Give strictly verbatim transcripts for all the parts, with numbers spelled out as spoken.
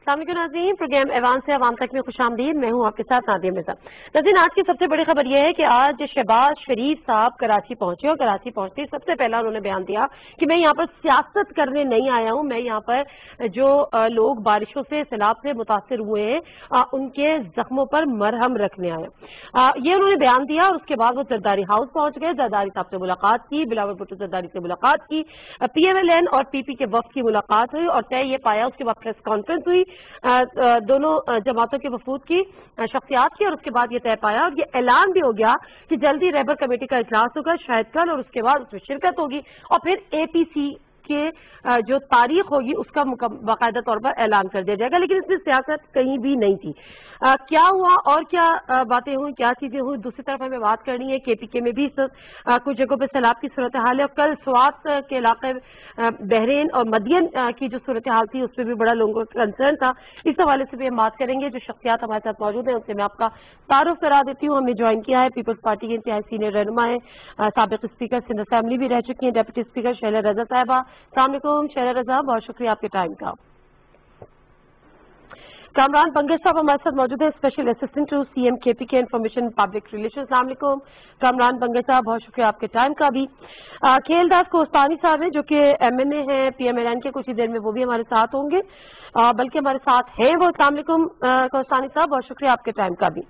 السلام علیکم ناظرین، پروگرام ایوان سے عوام تک میں خوش آمدید. میں ہوں آپ کے ساتھ نادیہ مرزا. ناظرین، آج کی سب سے بڑی خبر یہ ہے کہ آج شہباز شریف صاحب کراچی پہنچے اور کراچی پہنچتے سب سے پہلا انہوں نے بیان دیا کہ میں یہاں پر سیاست کرنے نہیں آیا ہوں، میں یہاں پر جو لوگ بارشوں سے سیلاب سے متاثر ہوئے ہیں ان کے زخموں پر مرہم رکھنے آیا. یہ انہوں نے بیان دیا اور اس کے بعد وہ زرداری ہاؤس پہنچ گئے. زرداری صاحب سے ملاقات کی، بلاول بھٹو زرداری سے ملاقات کی، پی ایم ایل این اور پی پی کے وفد کی ملاقات ہوئی اور طے یہ پایا. اس کے بعد پریس کانفرنس ہوئی دونوں جماعتوں کے وفود کی شخصیات کی اور اس کے بعد یہ طے پایا اور یہ اعلان بھی ہو گیا کہ جلدی رہبر کمیٹی کا اجلاس ہوگا شاید کل، اور اس کے بعد اس میں شرکت ہوگی اور پھر اے پی سی کے جو تاریخ ہوگی اس کا باقاعدہ طور پر اعلان کر دیا جائے گا. لیکن اس میں سیاست کہیں بھی نہیں تھی. کیا ہوا اور کیا باتیں ہوئی، کیا چیزیں ہوئی؟ دوسری طرف ہمیں بات کرنی ہے کے پی کے میں بھی کچھ جگہوں پہ سیلاب کی صورتحال ہے اور کل سوات کے علاقے بحرین اور مدین کی جو صورتحال تھی اس پہ بھی بڑا لوگوں کا کنسرن تھا. اس حوالے سے بھی ہم بات کریں گے. جو شخصیات ہمارے ساتھ موجود ہیں ان سے میں آپ کا تعارف کرا دیتی ہوں. ہمیں جوائن کیا ہے پیپلز پارٹی کے انتہائی سینئر رہنما ہیں، سابق اسپیکر سندھ اسمبلی بھی رہ چکی ہیں، ڈپٹی اسپیکر شیلا رضا صاحبہ. السلام علیکم شیلا رضا، بہت شکریہ آپ کے ٹائم کا. کامران بنگش صاحب ہمارے ساتھ موجود ہیں، special assistant to C M K P کے انفارمیشن پبلک ریلیشن. السلام علیکم کامران بنگش صاحب، بہت شکریہ آپ کے ٹائم کا بھی. کھیل داس کوستانی صاحب ہیں جو کہ ایم این اے ہیں پی ایم ایل این کے، کچھ ہی دیر میں وہ بھی ہمارے ساتھ ہوں گے، بلکہ ہمارے ساتھ ہیں وہ. السلام علیکم کوستانی صاحب، بہت شکریہ آپ کے ٹائم کا بھی.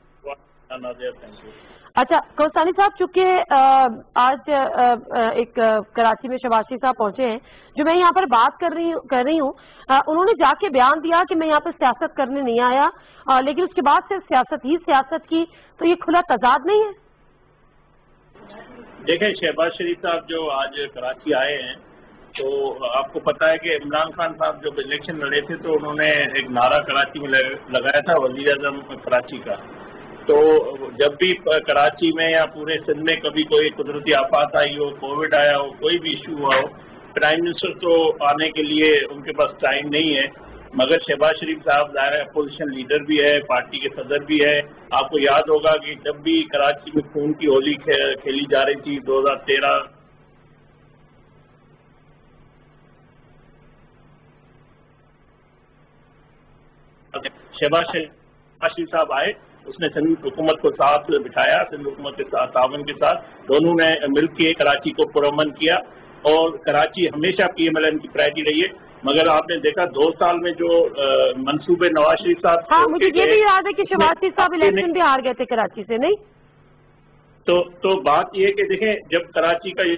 اچھا کوستانی صاحب، چونکہ آج ایک کراچی میں شہباز شریف صاحب پہنچے ہیں، جو میں یہاں پر بات کر رہی ہوں کر رہی ہوں انہوں نے جا کے بیان دیا کہ میں یہاں پر سیاست کرنے نہیں آیا، لیکن اس کے بعد صرف سیاست ہی سیاست کی، تو یہ کھلا تضاد نہیں ہے؟ دیکھیں، شہباز شریف صاحب جو آج کراچی آئے ہیں تو آپ کو پتا ہے کہ عمران خان صاحب جب الیکشن لڑے تھے تو انہوں نے ایک نعرہ کراچی میں لگایا تھا وزیر اعظم کراچی کا. تو جب بھی کراچی میں یا پورے سندھ میں کبھی کوئی قدرتی آفات آئی ہو، کووڈ آیا ہو، کوئی بھی ایشو ہوا ہو، پرائم منسٹر تو آنے کے لیے ان کے پاس ٹائم نہیں ہے. مگر شہباز شریف صاحب ظاہر ہے اپوزیشن لیڈر بھی ہے، پارٹی کے صدر بھی ہے. آپ کو یاد ہوگا کہ جب بھی کراچی میں خون کی ہولی کھیلی جا رہی تھی دو ہزار تیرہ شہباز شریف صاحب آئے، اس نے سندھ حکومت کو ساتھ بٹھایا، سندھ حکومت کے ساتھ تعاون کے ساتھ دونوں نے مل کے کراچی کو پرامن کیا اور کراچی ہمیشہ پی ایم ایل این کی پرائرٹی رہی ہے. مگر آپ نے دیکھا دو سال میں جو منصوبے نواز شریف صاحب، ہاں مجھے یہ بھی یاد ہے کہ شہباز شریف صاحب الیکشن بھی ہار گئے تھے کراچی سے، نہیں تو تو بات یہ ہے کہ دیکھیں جب کراچی کا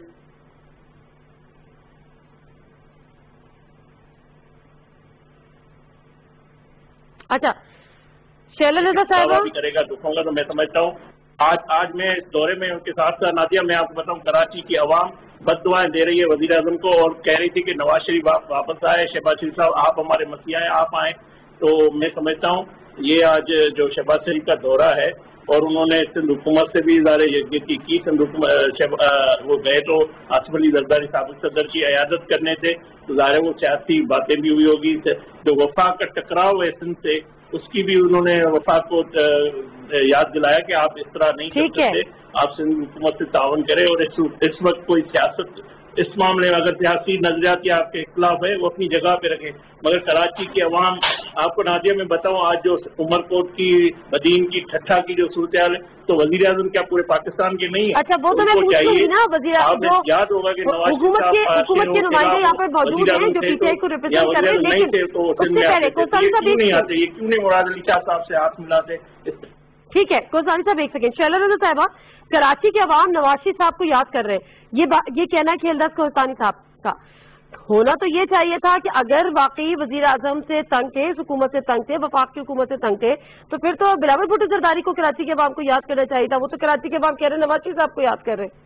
اچھا شیلا رضا صاحب کرے گا دکھوں گا تو میں سمجھتا ہوں آج آج میں اس دورے میں ان کے ساتھ نادیہ میں آپ کو بتاؤں کراچی کی عوام بد دعائیں دے رہی ہے وزیر اعظم کو اور کہہ رہی تھی کہ نواز شریف واپس آئے، شہباز شریف صاحب آپ ہمارے مسیح ہیں، آپ آئیں. تو میں سمجھتا ہوں یہ آج جو شہباز شریف کا دورہ ہے اور انہوں نے سندھ حکومت سے بھی اظہار یکجہتی کی. سندھ حکومت وہ گئے تو آصف علی زرداری سابق صدر کی عیادت کرنے تھے، تو ظاہر وہ سیاسی باتیں بھی ہوئی ہوگی. جو وفاق کا ٹکراؤ ہے سندھ سے، اس کی بھی انہوں نے وفاق کو یاد دلایا کہ آپ اس طرح نہیں کر سکتے، آپ سندھ حکومت سے تعاون کریں. اور اس وقت کوئی سیاست اس معاملے میں اگر سیاسی نظریات یا آپ کے اختلاف ہے وہ اپنی جگہ پہ رکھیں. مگر کراچی کی عوام، آپ کو نادیہ میں بتاؤں آج جو عمر کوٹ کی، بدین کی، ٹھٹھا کی جو صورتحال ہے تو وزیر اعظم کیا پورے پاکستان کے نہیں ہے؟ اچھا وہ تو میں پوچھ لوں گی نا، وزیر آپ نے یاد ہوگا کہ نواز شریف صاحب حکومت کے نمائندے یہاں پر موجود ہیں جو پی ٹی آئی کو ریپرزینٹ کر رہے ہیں، لیکن اس سے پہلے کوستانی صاحب کیوں نہیں آتے، یہ کیوں نہیں مراد علی شاہ صاحب سے ہاتھ ملاتے؟ ٹھیک ہے کوستانی صاحب ایک سیکنڈ. شیلا رضا صاحبہ، کراچی کے عوام نواز شریف صاحب کو یاد کر رہے ہیں، یہ یہ کہنا ہے کھیل داس کوستانی صاحب کا ہونا تو یہ چاہیے تھا کہ اگر واقعی وزیر اعظم سے تنگ تھے، اس حکومت سے تنگ تھے، وفاق کی حکومت سے تنگ تھے، تو پھر تو بلاول بھٹو زرداری کو کراچی کے عوام کو یاد کرنا چاہیے تھا. وہ تو کراچی کے عوام کہہ رہے ہیں نواز شریف صاحب کو یاد کر رہے ہیں.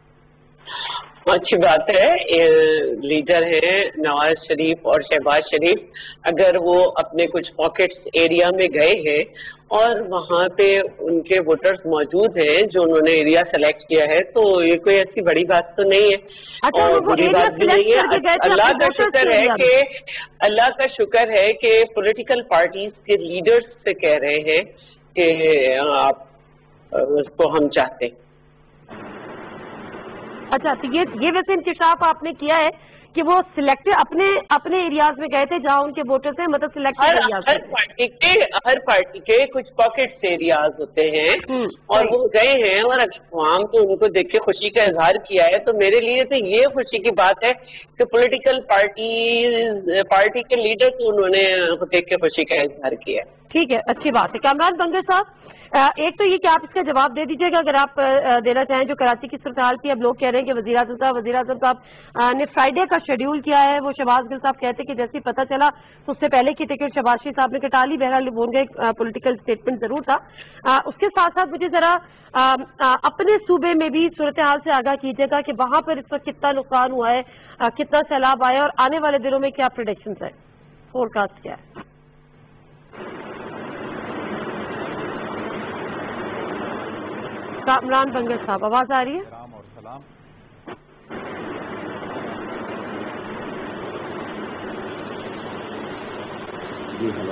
اچھی بات ہے، لیڈر ہیں نواز شریف اور شہباز شریف، اگر وہ اپنے کچھ پاکٹس ایریا میں گئے ہیں اور وہاں پہ ان کے ووٹرز موجود ہیں جو انہوں نے ایریا سلیکٹ کیا ہے، تو یہ کوئی ایسی بڑی بات تو نہیں ہے اور بری بات بھی نہیں ہے. اللہ کا شکر ہے کہ اللہ کا شکر ہے کہ پولیٹیکل پارٹیز کے لیڈرز سے کہہ رہے ہیں کہ آپ اس کو ہم چاہتے ہیں. اچھا تو یہ یہ ویسے انکشاف آپ نے کیا ہے کہ وہ سلیکٹ اپنے اپنے ایریاز میں گئے تھے جہاں ان کے ووٹرز ہیں، مطلب سلیکٹڈ ایریاز ہر پارٹی کے ہر پارٹی کے کچھ پاکٹس ایریاز ہوتے ہیں اور وہ گئے ہیں اور عوام تو ان کو دیکھ کے خوشی کا اظہار کیا ہے. تو میرے لیے تو یہ خوشی کی بات ہے کہ پولیٹیکل پارٹی پارٹی کے لیڈر کو انہوں نے دیکھ کے خوشی کا اظہار کیا ہے. ٹھیک ہے، اچھی بات ہے. کامران بنگل صاحب، ایک تو یہ کہ آپ اس کا جواب دے دیجیے گا اگر آپ دینا چاہیں، جو کراچی کی صورتحال کی اب لوگ کہہ رہے ہیں کہ وزیر اعظم صاحب وزیر اعظم صاحب نے فرائیڈے کا شیڈیول کیا ہے. وہ شہباز گل صاحب کہتے کہ جیسے پتہ چلا تو اس سے پہلے کی ٹکٹ شہباز شریف صاحب نے کٹا لی. بہرحال وہ گئے پولیٹیکل اسٹیٹمنٹ ضرور تھا. اس کے ساتھ ساتھ مجھے ذرا اپنے صوبے میں بھی صورتحال سے آگاہ کیجیے گا کہ وہاں پر اس وقت کتنا نقصان ہوا ہے، کتنا سیلاب آیا اور آنے والے دنوں میں کیا پریڈکشنز ہے، فور کاسٹ کیا ہے. کامران بنگل صاحب آواز آ رہی ہے؟ سلام اور سلام. جی ہلو.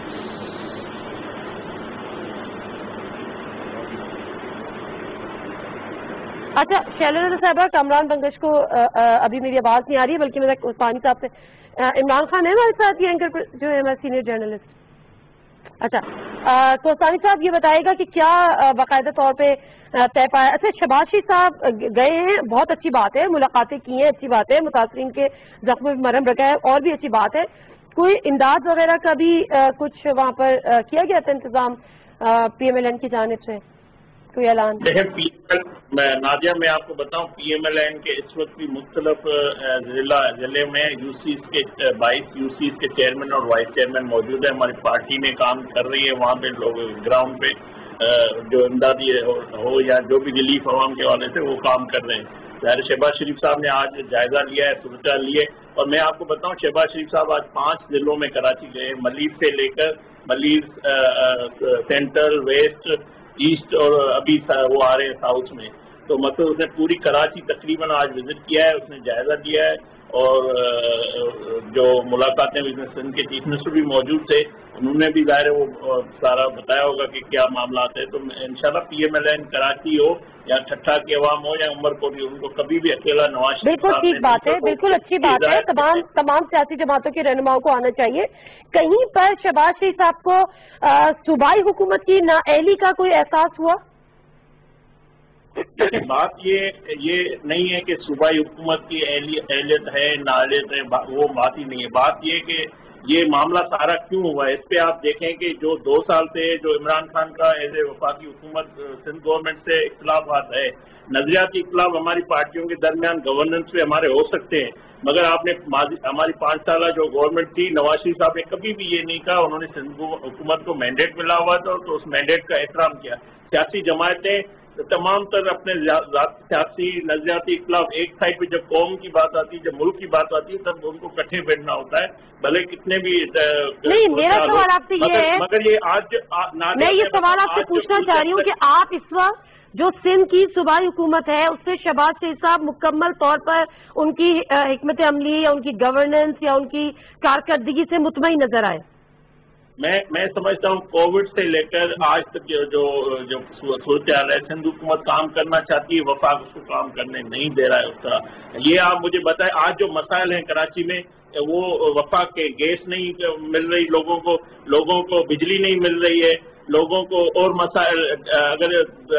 اچھا شیلا رضا صاحبہ، کامران بنگش کو ابھی میری آواز نہیں آ رہی ہے، بلکہ میں عثمانی صاحب سے عمران خان ہے ہمارے ساتھ یہ اینکر جو ہے ہمارے سینئر جرنلسٹ. اچھا تو عثمانی صاحب یہ بتائے گا کہ کیا باقاعدہ طور پہ طے پایا. اچھا شہباز شریف صاحب گئے ہیں، بہت اچھی بات ہے، ملاقاتیں کی ہیں، اچھی بات ہے، متاثرین کے زخم میں مرہم رکھا ہے، اور بھی اچھی بات ہے. کوئی امداد وغیرہ کا بھی کچھ وہاں پر کیا گیا تھا انتظام پی ایم ایل این کی جانب سے، کوئی اعلان؟ دیکھیں پی ایم ایل نادیہ میں آپ کو بتاؤں پی ایم ایل این کے اس وقت بھی مختلف ضلع ضلع میں یو سیز کے بائیس یو سیز کے چیئرمین اور وائس چیئرمین موجود ہیں. ہماری پارٹی میں کام کر رہی ہے وہاں پہ لوگ گراؤنڈ پہ جو امدادی ہو یا جو بھی ریلیف عوام کے حوالے سے وہ کام کر رہے ہیں. ظاہر شہباز شریف صاحب نے آج جائزہ لیا ہے، صورتحال لی ہے. اور میں آپ کو بتاؤں شہباز شریف صاحب آج پانچ ضلعوں میں کراچی گئے، ملیر سے لے کر ملیر سینٹرل ویسٹ ایسٹ اور ابھی وہ آ رہے ہیں ساؤتھ میں. تو مطلب اس نے پوری کراچی تقریباً آج وزٹ کیا ہے، اس نے جائزہ لیا ہے. اور جو ملاقاتیں سندھ کے چیف منسٹر بھی موجود تھے، انہوں نے بھی ظاہر وہ سارا بتایا ہوگا کہ کیا معاملات ہیں. تو انشاءاللہ P M L N Karachi ہو یا ٹھٹھا کی عوام ہو یا عمر کوٹ، ان کو کبھی بھی اکیلا نواز شریف بالکل ٹھیک بات ہے، بالکل اچھی بات ہے. تمام تمام سیاسی جماعتوں کے رہنماؤں کو آنا چاہیے. کہیں پر شہباز شریف صاحب کو صوبائی حکومت کی نااہلی کا کوئی احساس ہوا؟ بات یہ یہ نہیں ہے کہ صوبائی حکومت کی اہلیت ہے نااہلیت ہے، وہ بات ہی نہیں ہے. بات یہ کہ یہ معاملہ سارا کیوں ہوا ہے، اس پہ آپ دیکھیں کہ جو دو سال سے جو عمران خان کا ایز اے وفاقی حکومت سندھ گورنمنٹ سے اختلافات ہے، نظریاتی اختلاف ہماری پارٹیوں کے درمیان گورننس پہ ہمارے ہو سکتے ہیں، مگر آپ نے ہماری پانچ سالہ جو گورنمنٹ تھی نواز شریف صاحب نے کبھی بھی یہ نہیں کہا. انہوں نے سندھ حکومت کو مینڈیٹ ملا ہوا تھا تو اس مینڈیٹ کا احترام کیا. سیاسی جماعتیں تمام تر اپنے سیاسی نظریاتی اختلاف ایک سائڈ پہ، جب قوم کی بات آتی ہے، جب ملک کی بات آتی ہے، تب ان کو کٹھے بیٹھنا ہوتا ہے، بھلے کتنے بھی. نہیں میرا سوال آپ سے یہ ہے، مگر یہ آج میں یہ سوال آپ سے پوچھنا چاہ رہی ہوں کہ آپ اس وقت جو سندھ کی صوبائی حکومت ہے اس سے شہباز شریف صاحب مکمل طور پر ان کی حکمت عملی یا ان کی گورننس یا ان کی کارکردگی سے مطمئن نظر آئے؟ میں میں سمجھتا ہوں کووڈ سے لے کر آج تک جو جو صورتحال ہے، سندھ حکومت کام کرنا چاہتی ہے، وفاق اس کو کام کرنے نہیں دے رہا ہے اس طرح. یہ آپ مجھے بتائیں آج جو مسائل ہیں کراچی میں، وہ وفاق کے گیس نہیں مل رہی لوگوں کو، لوگوں کو بجلی نہیں مل رہی ہے، لوگوں کو اور مسائل. اگر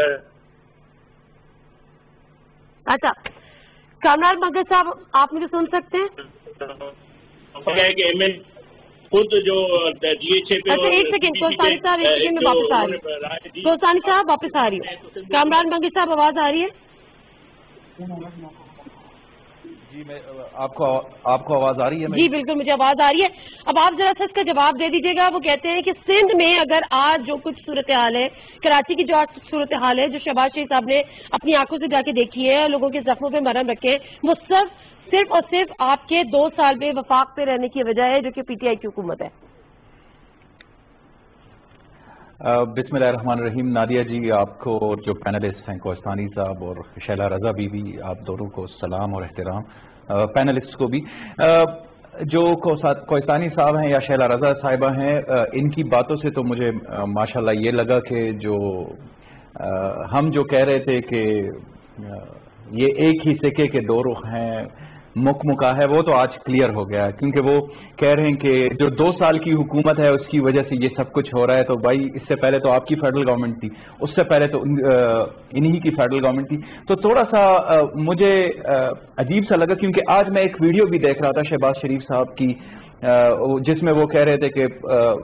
اچھا کامران بنگل صاحب آپ مجھے سن سکتے ہیں کہ خود جو جی ایچ اے پہ. اچھا ایک سیکنڈ کوستانی صاحب، ایک سیکنڈ میں واپس آ رہی ہوں. کوستانی صاحب واپس آ رہی ہوں. کامران بنگل صاحب آواز آ رہی ہے؟ جی میں آپ کو آپ کو آواز آ رہی ہے؟ جی بالکل مجھے آواز آ رہی ہے. اب آپ ذرا سا اس کا جواب دے دیجیے گا. وہ کہتے ہیں کہ سندھ میں اگر آج جو کچھ صورتحال ہے، کراچی کی جو آج صورتحال ہے جو شہباز شریف صاحب نے اپنی آنکھوں سے جا کے دیکھی ہے، لوگوں کے زخموں پہ مرہم رکھے، وہ صرف صرف اور صرف آپ کے دو سال میں وفاق پہ رہنے کی وجہ ہے جو کہ پی ٹی آئی کی حکومت ہے. بسم اللہ الرحمن الرحیم. نادیہ جی، آپ کو اور جو پینلسٹ ہیں کوستانی صاحب اور شیلا رضا بی بی، آپ دونوں کو سلام اور احترام. پینلسٹ کو بھی. جو کوستانی صاحب ہیں یا شیلا رضا صاحبہ ہیں، ان کی باتوں سے تو مجھے ماشاءاللہ یہ لگا کہ جو ہم جو کہہ رہے تھے کہ یہ ایک ہی سکے کے دو رخ ہیں، مک مکا ہے وہ تو آج کلیئر ہو گیا ہے، کیونکہ وہ کہہ رہے ہیں کہ جو دو سال کی حکومت ہے اس کی وجہ سے یہ سب کچھ ہو رہا ہے. تو بھائی اس سے پہلے تو آپ کی فیڈرل گورنمنٹ تھی، اس سے پہلے تو انہی کی فیڈرل گورنمنٹ تھی. تو تھوڑا سا مجھے عجیب سا لگا، کیونکہ آج میں ایک ویڈیو بھی دیکھ رہا تھا شہباز شریف صاحب کی جس میں وہ کہہ رہے تھے کہ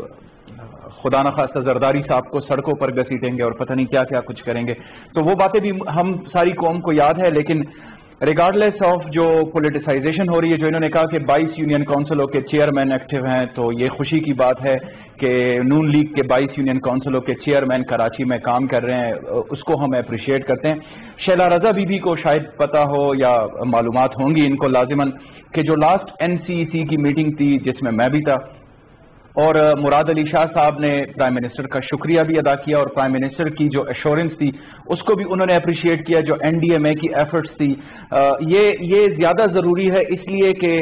خدا نخواستہ زرداری صاحب کو سڑکوں پر گھسیٹیں گے اور پتہ نہیں کیا کیا کچھ کریں گے. تو وہ باتیں بھی ہم ساری قوم کو یاد ہے، لیکن ریگارڈلیس آف جو پولیٹیسائزیشن ہو رہی ہے، جو انہوں نے کہا کہ بائیس یونین کونسلوں کے چیئرمین ایکٹیو ہیں، تو یہ خوشی کی بات ہے کہ نون لیگ کے بائیس یونین کونسلوں کے چیئرمین کراچی میں کام کر رہے ہیں، اس کو ہم اپریشیٹ کرتے ہیں. شیلا رضا بی بی کو شاید پتہ ہو یا معلومات ہوں گی ان کو لازماً کہ جو لاسٹ این سی سی کی میٹنگ تھی جس میں میں بھی تھا، اور مراد علی شاہ صاحب نے پرائم منسٹر کا شکریہ بھی ادا کیا، اور پرائم منسٹر کی جو ایشورنس تھی اس کو بھی انہوں نے اپریشیٹ کیا، جو این ڈی ایم اے کی ایفرٹس تھی. یہ یہ زیادہ ضروری ہے اس لیے کہ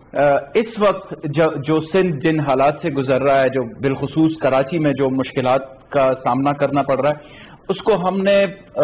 اس وقت جو سندھ جن حالات سے گزر رہا ہے، جو بالخصوص کراچی میں جو مشکلات کا سامنا کرنا پڑ رہا ہے، اس کو ہم نے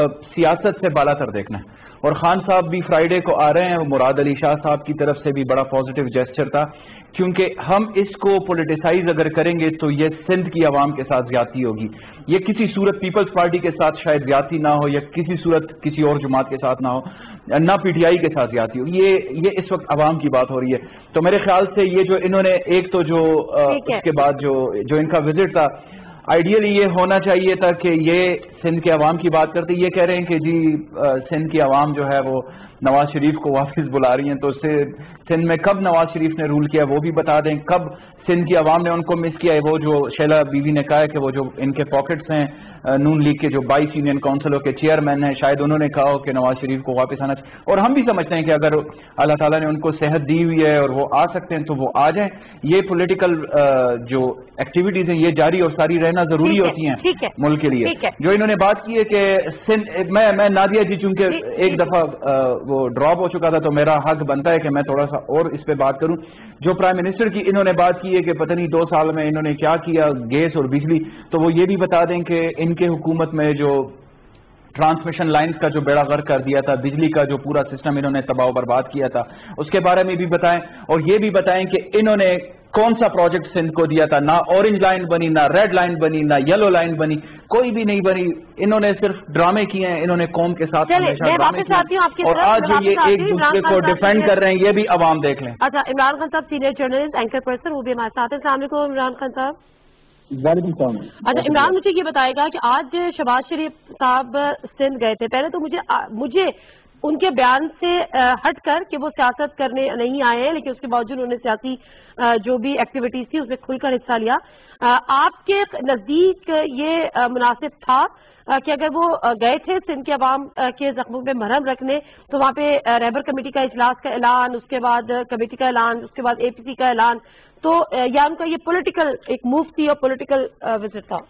سیاست سے بالا تر دیکھنا ہے. اور خان صاحب بھی فرائیڈے کو آ رہے ہیں، مراد علی شاہ صاحب کی طرف سے بھی بڑا پازیٹیو جیسچر تھا، کیونکہ ہم اس کو پولیٹیسائز اگر کریں گے تو یہ سندھ کی عوام کے ساتھ زیادتی ہوگی. یہ کسی صورت پیپلز پارٹی کے ساتھ شاید زیادتی نہ ہو، یا کسی صورت کسی اور جماعت کے ساتھ نہ ہو، نہ پی ٹی آئی کے ساتھ زیادتی ہو. یہ یہ اس وقت عوام کی بات ہو رہی ہے. تو میرے خیال سے یہ جو انہوں نے ایک تو جو اس کے بعد جو جو ان کا وزٹ تھا، آئیڈیلی یہ ہونا چاہیے تھا کہ یہ سندھ کے عوام کی بات کرتے. یہ کہہ رہے ہیں کہ جی سندھ کی عوام جو ہے وہ نواز شریف کو واپس بلا رہی ہیں، تو سندھ میں کب نواز شریف نے رول کیا وہ بھی بتا دیں، کب سندھ کی عوام نے ان کو مس کیا ہے. وہ جو شیلا بیوی نے کہا ہے کہ وہ جو ان کے پاکٹس ہیں نون لیگ کے جو بائیس یونین کونسلوں کے چیئرمین ہیں، شاید انہوں نے کہا ہو کہ نواز شریف کو واپس آنا چاہیے. اور ہم بھی سمجھتے ہیں کہ اگر اللہ تعالیٰ نے ان کو صحت دی ہوئی ہے اور وہ آ سکتے ہیں تو وہ آ جائیں. یہ پولیٹیکل جو ایکٹیویٹیز ہیں یہ جاری اور ساری رہنا ضروری ہوتی ہیں ملک کے لیے. جو انہوں نے بات کی ہے کہ میں میں نادیہ جی چونکہ ایک دفعہ وہ ڈراپ ہو چکا تھا تو میرا حق بنتا ہے کہ میں تھوڑا سا اور اس پہ بات کروں. جو پرائم منسٹر کی انہوں نے بات کی ہے کہ پتہ نہیں دو سال میں انہوں نے کیا کیا گیس اور بجلی، تو وہ یہ بھی بتا دیں کہ ان کے حکومت میں جو ٹرانسمیشن لائنز کا جو بیڑا غرق کر دیا تھا، بجلی کا جو پورا سسٹم انہوں نے تباہ و برباد کیا تھا، اس کے بارے میں بھی بتائیں. اور یہ بھی بتائیں کہ انہوں نے کون سا پروجیکٹ سندھ کو دیا تھا. نہ اورنج لائن بنی، نہ ریڈ لائن بنی، نہ یلو لائن بنی، کوئی بھی نہیں بنی. انہوں نے صرف ڈرامے کیے ہیں، انہوں نے قوم کے ساتھ ہمیشہ ڈرامے کیے، اور آج جو یہ ایک دوسرے کو ڈیفینڈ کر رہے ہیں یہ بھی عوام دیکھ لیں. اچھا، عمران خان صاحب سینئر جرنلسٹ اینکر پرسن وہ بھی ہمارے ساتھ ہیں. السلام علیکم عمران خان صاحب. وعلیکم السلام. اچھا عمران، مجھے یہ بتائے گا کہ آج شہباز شریف صاحب سندھ گئے تھے. پہلے تو مجھے مجھے ان کے بیان سے ہٹ کر کہ وہ سیاست کرنے نہیں آئے ہیں، لیکن اس کے باوجود انہوں نے سیاسی جو بھی ایکٹیویٹیز تھی اس میں کھل کر حصہ لیا. آپ کے نزدیک یہ مناسب تھا کہ اگر وہ گئے تھے سندھ کے عوام کے زخموں پہ مرہم رکھنے تو وہاں پہ رہبر کمیٹی کا اجلاس کا اعلان، اس کے بعد کمیٹی کا اعلان، اس کے بعد اے پی سی کا اعلان، تو یا ان کا یہ پولیٹیکل ایک موو تھی اور پولیٹیکل وزٹ تھا؟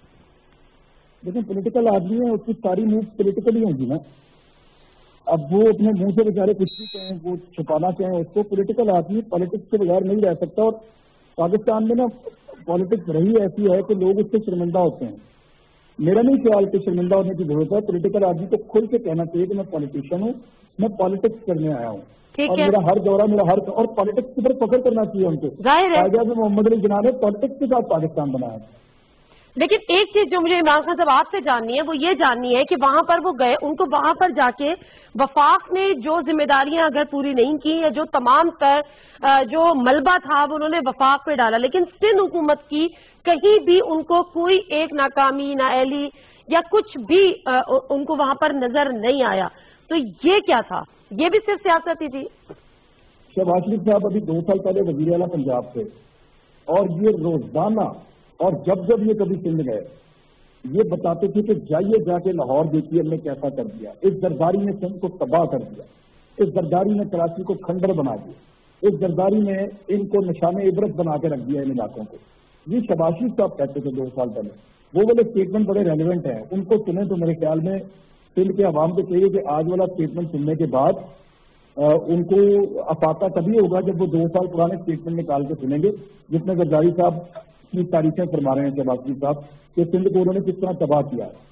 لیکن پولیٹیکل آدمی ہے، اس کی ساری موو پولیٹیکل ہی ہوں گی نا. اب وہ اپنے منہ سے بیچارے کچھ بھی کہیں، وہ چھپانا چاہیں اس کو. پولیٹیکل آدمی پالیٹکس کے بغیر نہیں رہ سکتا. اور پاکستان میں نا پالیٹکس رہی ایسی ہے کہ لوگ اس سے شرمندہ ہوتے ہیں. میرا نہیں خیال کہ شرمندہ ہونے کی ضرورت ہے. پولیٹیکل آدمی کو کھل کے کہنا چاہیے کہ میں پالیٹیشین ہوں، میں پالیٹکس کرنے آیا ہوں، اور میرا ہر دورہ میرا ہر اور پالیٹکس کی طرف فخر کرنا چاہیے ان کو. قائد محمد علی جناح نے پالیٹکس کے ساتھ پاکستان بنایا. لیکن ایک چیز جو مجھے عمران خان صاحب آپ سے جاننی ہے وہ یہ جاننی ہے کہ وہاں پر وہ گئے، ان کو وہاں پر جا کے وفاق نے جو ذمہ داریاں اگر پوری نہیں کی یا جو تمام تر جو ملبہ تھا وہ انہوں نے وفاق پہ ڈالا، لیکن سندھ حکومت کی کہیں بھی ان کو کوئی ایک ناکامی، نااہلی یا کچھ بھی ان کو وہاں پر نظر نہیں آیا. تو یہ کیا تھا؟ یہ بھی صرف سیاست ہی تھی. شہباز شریف صاحب ابھی دو سال پہلے وزیر اعلیٰ پنجاب تھے، اور یہ روزانہ اور جب جب یہ کبھی سندھ گئے یہ بتاتے تھے کہ جائیے جا کے لاہور دیکھیے ہم نے کیسا کر دیا. اس زرداری نے سندھ کو تباہ کر دیا، اس زرداری نے کراچی کو کھنڈر بنا دیا، اس زرداری نے ان کو نشان عبرت بنا کے رکھ دیا ان علاقوں کو. یہ شہباز شریف صاحب کہتے تھے دو سال پہلے. وہ والے اسٹیٹمنٹ بڑے ریلیونٹ ہیں، ان کو سنیں تو میرے خیال میں سندھ کے عوام کو چاہیے کہ آج والا اسٹیٹمنٹ سننے کے بعد ان کو افاقہ تبھی ہوگا جب وہ دو سال پرانے اسٹیٹمنٹ نکال کے سنیں گے جس میں زرداری صاحب کی تاریخیں فرما رہے ہیں شہباز شریف صاحب کہ سندھ کو انہوں نے کس طرح تباہ کیا ہے.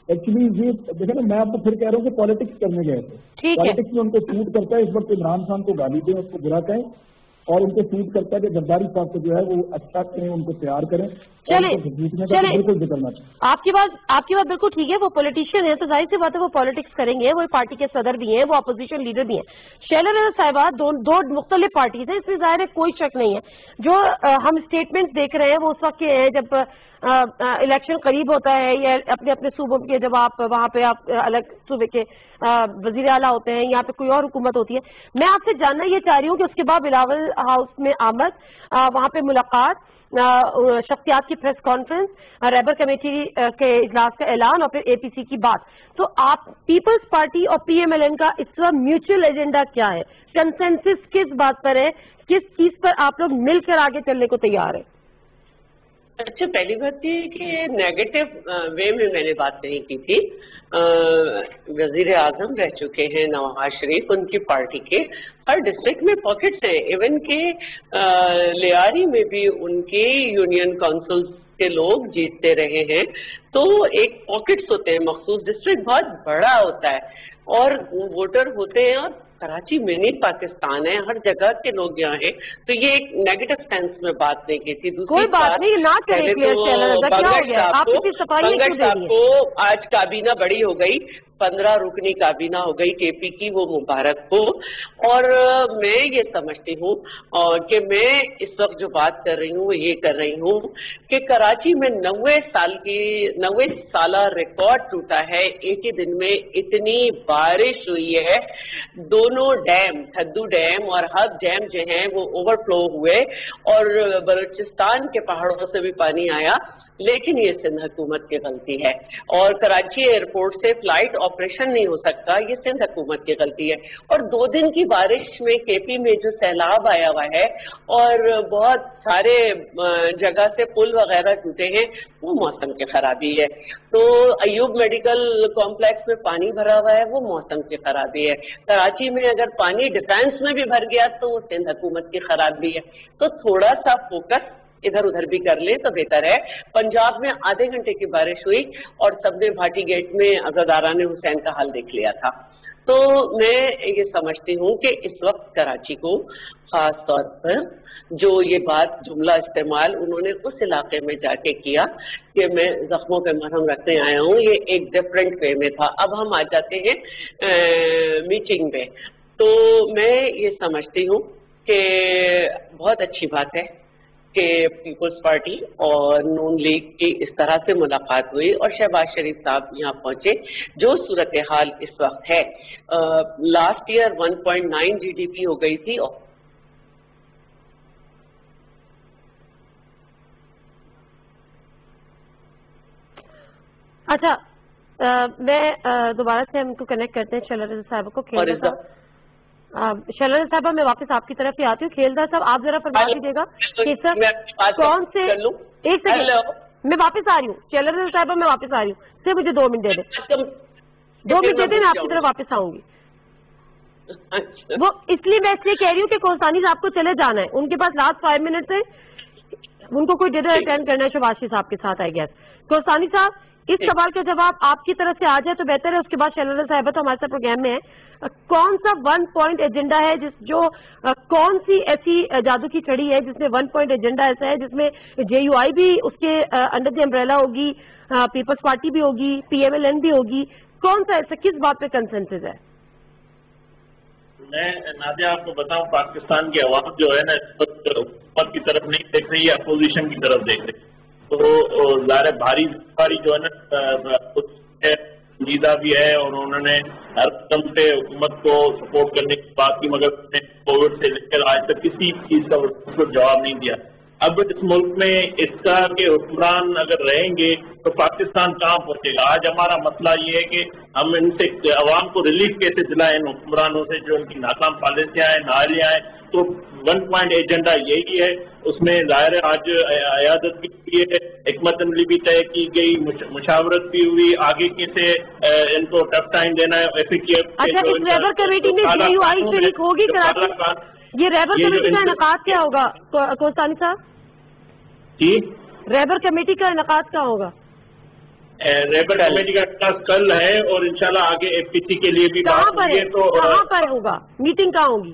ایکچولی یہ دیکھیں نا، میں آپ کو پھر کہہ رہا ہوں کہ پالیٹکس کرنے گئے تھے، پالیٹکس میں ان کو سوٹ کرتا ہے اس وقت عمران خان کو گالی دیں، اس کو برا کہیں، اور ان کو سوٹ کرتا ہے کہ غداری صاحب کو جو ہے وہ اچھا کریں، ان کو پیار کریں. چلیں بالکل ذکر نہ آپ کی بات آپ کی بات بالکل ٹھیک ہے. وہ پولیٹیشین ہے تو ظاہر سی بات ہے وہ پالیٹکس کریں گے، وہ پارٹی کے صدر بھی ہیں، وہ اپوزیشن لیڈر بھی ہیں. شیلا رضا صاحبہ دو دو مختلف پارٹیز ہیں، اس میں ظاہر ہے کوئی شک نہیں ہے. جو ہم اسٹیٹمنٹ دیکھ رہے ہیں وہ اس وقت کے ہیں جب الیکشن قریب ہوتا ہے یا اپنے اپنے صوبوں کے جب آپ وہاں پہ آپ الگ صوبے کے وزیر اعلیٰ ہوتے ہیں، یہاں پہ کوئی اور حکومت ہوتی ہے. میں آپ سے جاننا یہ چاہ رہی ہوں کہ اس کے بعد بلاول ہاؤس میں آمد، وہاں پہ ملاقات، شخصیات کی پریس کانفرنس، ریبر کمیٹی کے اجلاس کا اعلان اور پھر اے پی سی کی بات. تو آپ پیپلز پارٹی اور پی ایم ایل این کا اس وقت میوچل ایجنڈا کیا ہے؟ کنسنسس کس بات پر ہے؟ کس چیز پر آپ لوگ مل کر آگے چلنے کو تیار ہیں؟ اچھا، پہلی بات یہ کہ نیگیٹو وے میں میں نے بات نہیں کی تھی. وزیر اعظم رہ چکے ہیں نواز شریف، ان کی پارٹی کے ہر ڈسٹرکٹ میں پاکٹس ہیں، ایون کہ لیاری میں بھی ان کے یونین کونسل کے لوگ جیتتے رہے ہیں. تو ایک پاکٹس ہوتے ہیں، مخصوص ڈسٹرکٹ بہت بڑا ہوتا ہے اور ووٹر ہوتے ہیں، اور کراچی منی پاکستان ہے، ہر جگہ کے لوگ یہاں ہیں. تو یہ ایک نیگیٹو سینس میں بات نہیں کی تھی. کوئی بات نہیں، نہ کریں کلیئر شیلا رضا، کیا ہو گیا آپ اتنی صفائی کیوں دے رہی ہیں؟ کو آج کابینہ بڑی ہو گئی، پندرہ رکنی کابینہ ہو گئی کے پی کی، وہ مبارک ہو. اور میں یہ سمجھتی ہوں کہ میں اس وقت جو بات کر رہی ہوں وہ یہ کر رہی ہوں کہ کراچی میں نوے سال کی نوے سالہ ریکارڈ ٹوٹا ہے. ایک ہی دن میں اتنی بارش ہوئی ہے، دونوں ڈیم تھدو ڈیم اور ہب ڈیم جو ہیں وہ اوور فلو ہوئے اور بلوچستان کے پہاڑوں سے بھی پانی آیا. لیکن یہ سندھ حکومت کی غلطی ہے، اور کراچی ایئرپورٹ سے فلائٹ آپریشن نہیں ہو سکتا، یہ سندھ حکومت کی غلطی ہے. اور دو دن کی بارش میں کے پی میں جو سیلاب آیا ہوا ہے اور بہت سارے جگہ سے پل وغیرہ ٹوٹے ہیں، وہ موسم کی خرابی ہے. تو ایوب میڈیکل کمپلیکس میں پانی بھرا ہوا ہے، وہ موسم کی خرابی ہے. کراچی میں اگر پانی ڈیفینس میں بھی بھر گیا تو وہ سندھ حکومت کی خرابی ہے. تو تھوڑا سا فوکس ادھر ادھر بھی کر لیں تو بہتر ہے. پنجاب میں آدھے گھنٹے کی بارش ہوئی اور سب نے بھاٹی گیٹ میں عزاداران حسین کا حال دیکھ لیا تھا. تو میں یہ سمجھتی ہوں کہ اس وقت کراچی کو خاص طور پر جو یہ بات جملہ استعمال انہوں نے اس علاقے میں جا کے کیا کہ میں زخموں پہ مرہم رکھنے آیا ہوں، یہ ایک ڈفرینٹ وے میں تھا. اب ہم آ جاتے ہیں میٹنگ پہ. تو میں یہ سمجھتی ہوں کہ بہت اچھی بات ہے کہ پیپلز پارٹی اور نون لیگ کی اس طرح سے ملاقات ہوئی اور شہباز شریف صاحب یہاں پہنچے. جو صورتحال اس وقت ہے، last year one point nine G D P ہو گئی تھی. اچھا، میں دوبارہ سے ہم کو کنیکٹ کرتے ہیں شیلا رضا صاحب کو. شیلا رضا صاحبہ میں واپس آپ کی طرف ہی آتی ہوں. کھیلدار صاحب آپ ذرا فرما دیجیے گا کہ سر کون سے ایک سیکنڈ میں واپس آ رہی ہوں. شیلا رضا صاحبہ میں واپس آ رہی ہوں، صرف مجھے دو منٹ دے دیں، دو منٹ دے دیں، میں آپ کی طرف واپس آؤں گی. وہ اس لیے میں اس لیے کہہ رہی ہوں کہ کوہستانی صاحب کو چلے جانا ہے، ان کے پاس لاسٹ فائیو منٹ ہے، ان کو کوئی ڈنر اٹینڈ کرنا ہے شہباز شریف صاحب کے ساتھ. آئی گیس کوہستانی صاحب اس سوال کا جواب آپ کی طرف سے آ جائے تو بہتر ہے. اس کے بعد شیلا رضا صاحبہ تو ہمارے ساتھ پروگرام میں ہے. کون سا ون پوائنٹ ایجنڈا ہے جس جو کون سی ایسی جادو کی چھڑی ہے جس میں ون پوائنٹ ایجنڈا ایسا ہے جس میں جے یو آئی بھی اس کے انڈر دی امبریلا ہوگی، پیپلز پارٹی بھی ہوگی، پی ایم ایل این بھی ہوگی؟ کون سا ایسا کس بات پہ کنسنسس ہے؟ میں نادیہ آپ کو بتاؤں، پاکستان کی عوام جو ہے نا حکومت کی طرف نہیں دیکھ رہی ہے، اپوزیشن کی طرف دیکھ رہی ہے. تو ظاہر بھاری بھاری جو ہے نا سنجیدہ بھی ہے اور انہوں نے ہر قدم پہ حکومت کو سپورٹ کرنے کی بات کی، مگر کووڈ سے لے کر آج تک کسی چیز کا جواب نہیں دیا. اب اس ملک میں اس طرح کے حکمران اگر رہیں گے تو پاکستان کہاں پہنچے گا؟ آج ہمارا مسئلہ یہ ہے کہ ہم ان سے عوام کو ریلیف کیسے دلائیں ان حکمرانوں سے جو ان کی ناکام پالیسیاں ہیں، نالیاں ہیں. تو ون پوائنٹ ایجنڈا یہی ہے. اس میں ظاہر ہے آج عیادت بھی ہوئی ہے، حکمت عملی بھی طے کی گئی، مشاورت بھی ہوئی، آگے کیسے ان کو ٹف ٹائم دینا ہے. اچھا، اس ریبر کمیٹی میں جے یو آئی شریک ہوگی کراچی؟ یہ ریبر کمیٹی کا انعقاد کیا ہوگا کوہستانی صاحب؟ جی، ریبر کمیٹی کا انعقاد کیا ہوگا؟ रेबल कमेटी का क्लास कल है और इंशाल्लाह आगे एफपीसी के लिए भी कहाँ बात पर होगी है, तो कहाँ पर होगा मीटिंग, कहाँ होगी?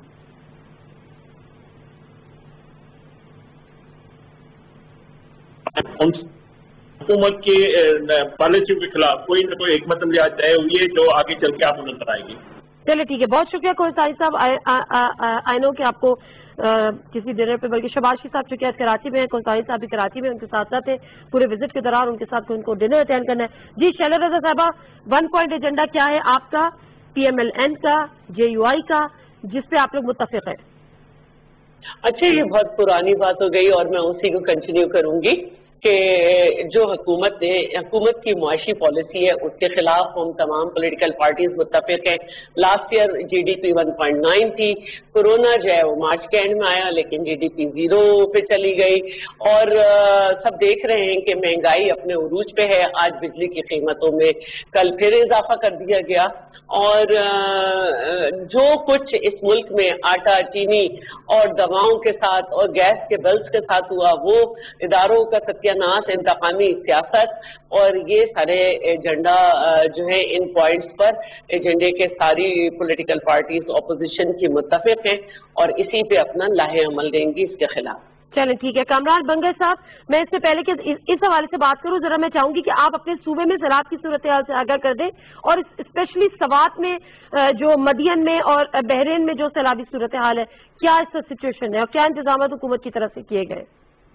हुकूमत की पॉलिसी के खिलाफ कोई न कोई हिकमत अमली आज तय हुई है जो आगे चल के आपको नजर आएगी। चलिए ठीक है, बहुत शुक्रिया कोहसानी साहब। आई नो कि आपको आ, किसी डिनर पे, बल्कि शहबाज शरीफ साहब चुके हैं कराची में, कोहसानी साहब भी कराची में उनके साथ साथ थे पूरे विजिट के दौरान, उनके साथ उनको डिनर अटेंड करना है। जी शैला रजा साहबा, वन पॉइंट एजेंडा क्या है आपका, पी एम एल एन का, जे यू आई का, जिसपे आप लोग मुत्तफिक है? अच्छा, ये बहुत पुरानी बात हो गई और मैं उसी को कंटिन्यू करूंगी कि जो हुकूमत ने हुकूमत की मुआशी पॉलिसी है उसके खिलाफ हम तमाम पॉलिटिकल पार्टीज मुत्तफिक हैं। Last year GDP one point nine थी, कोरोना जो है वो मार्च के एंड में आया लेकिन जीडीपी जीरो पे चली गई और आ, सब देख रहे हैं कि महंगाई अपने उरूज पे है। आज बिजली की कीमतों में कल फिर इजाफा कर दिया गया और आ, जो कुछ इस मुल्क में आटा, चीनी और दवाओं के साथ और गैस के बिल्स के साथ हुआ वो इदारों का सत्यानाश, इंतकामी सियासत और ये सारे एजेंडा जो है इन पॉइंट्स पर एजेंडे के सारी पॉलिटिकल पार्टीज ऑपोजिशन की मुत्तफिक हैं और इसी पे अपना लाहे अमल देंगी इसके खिलाफ। चलें ठीक है। कामरान बंगर साहब, मैं इससे पहले कि इस, इस हवाले से बात करूं, जरा मैं चाहूंगी कि आप अपने सूबे में सैलाब की सूरत हाल से आगाह कर दें और स्पेशली सवात में जो मदियन में और बहरीन में जो सैलाबी सूरत हाल है, क्या इसका सिचुएशन है और क्या इंतजाम हुकूमत की तरफ से किए गए?